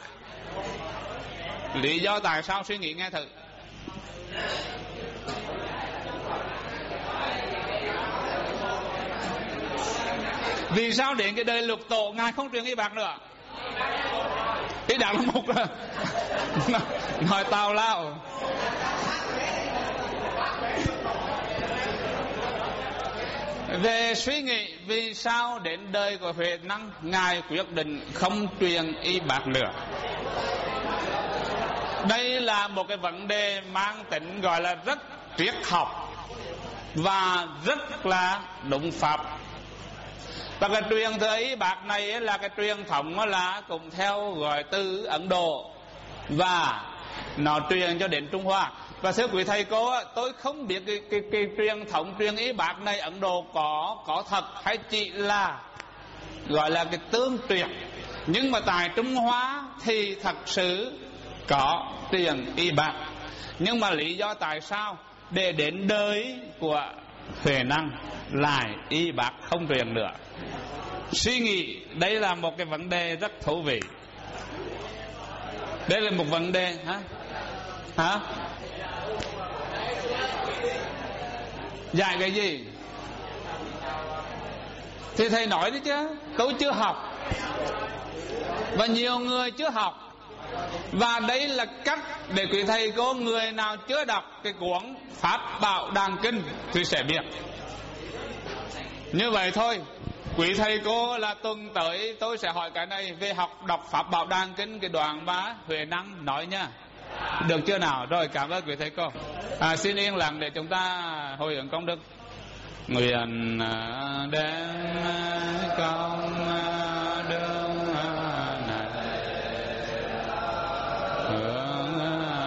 Lý do tại sao suy nghĩ nghe thử. Vì sao đến cái đời Lục Tổ ngài không truyền y bác nữa? Ý đạo là mục nói tào lao. Về suy nghĩ vì sao đến đời của Huệ Năng ngài quyết định không truyền y bác nữa. Đây là một cái vấn đề mang tính gọi là rất triết học và rất là đúng pháp. Và cái truyền thừa y bác này là cái truyền thống là cùng theo gọi từ Ấn Độ và nó truyền cho đến Trung Hoa. Và thưa quý thầy cô, tôi không biết cái truyền thống truyền y bác này Ấn Độ có thật hay chỉ là gọi là cái tương truyền. Nhưng mà tại Trung Hoa thì thật sự có truyền y bác. Nhưng mà lý do tại sao để đến đời của Huệ Năng lại y bác không truyền nữa? Suy nghĩ đây là một cái vấn đề rất thú vị. Đây là một vấn đề hả? Dạy cái gì? Thì thầy nói đấy chứ, tôi chưa học và nhiều người chưa học. Và đây là cách để quý thầy cô người nào chưa đọc cái cuốn Pháp Bảo Đàn Kinh thì sẽ biết. Như vậy thôi. Quý thầy cô là tuần tới tôi sẽ hỏi cái này về đọc Pháp Bảo Đàn Kinh, cái đoạn mà Huệ Năng nói nha. Được chưa nào? Rồi, cảm ơn quý thầy cô. Xin yên lặng để chúng ta hồi hướng công đức. Nguyện đem công đức này hướng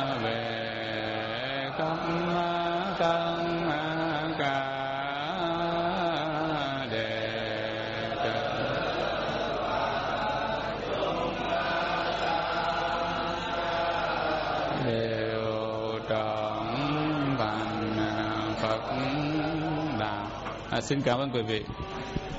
về công cả đề Xin cảm ơn quý vị.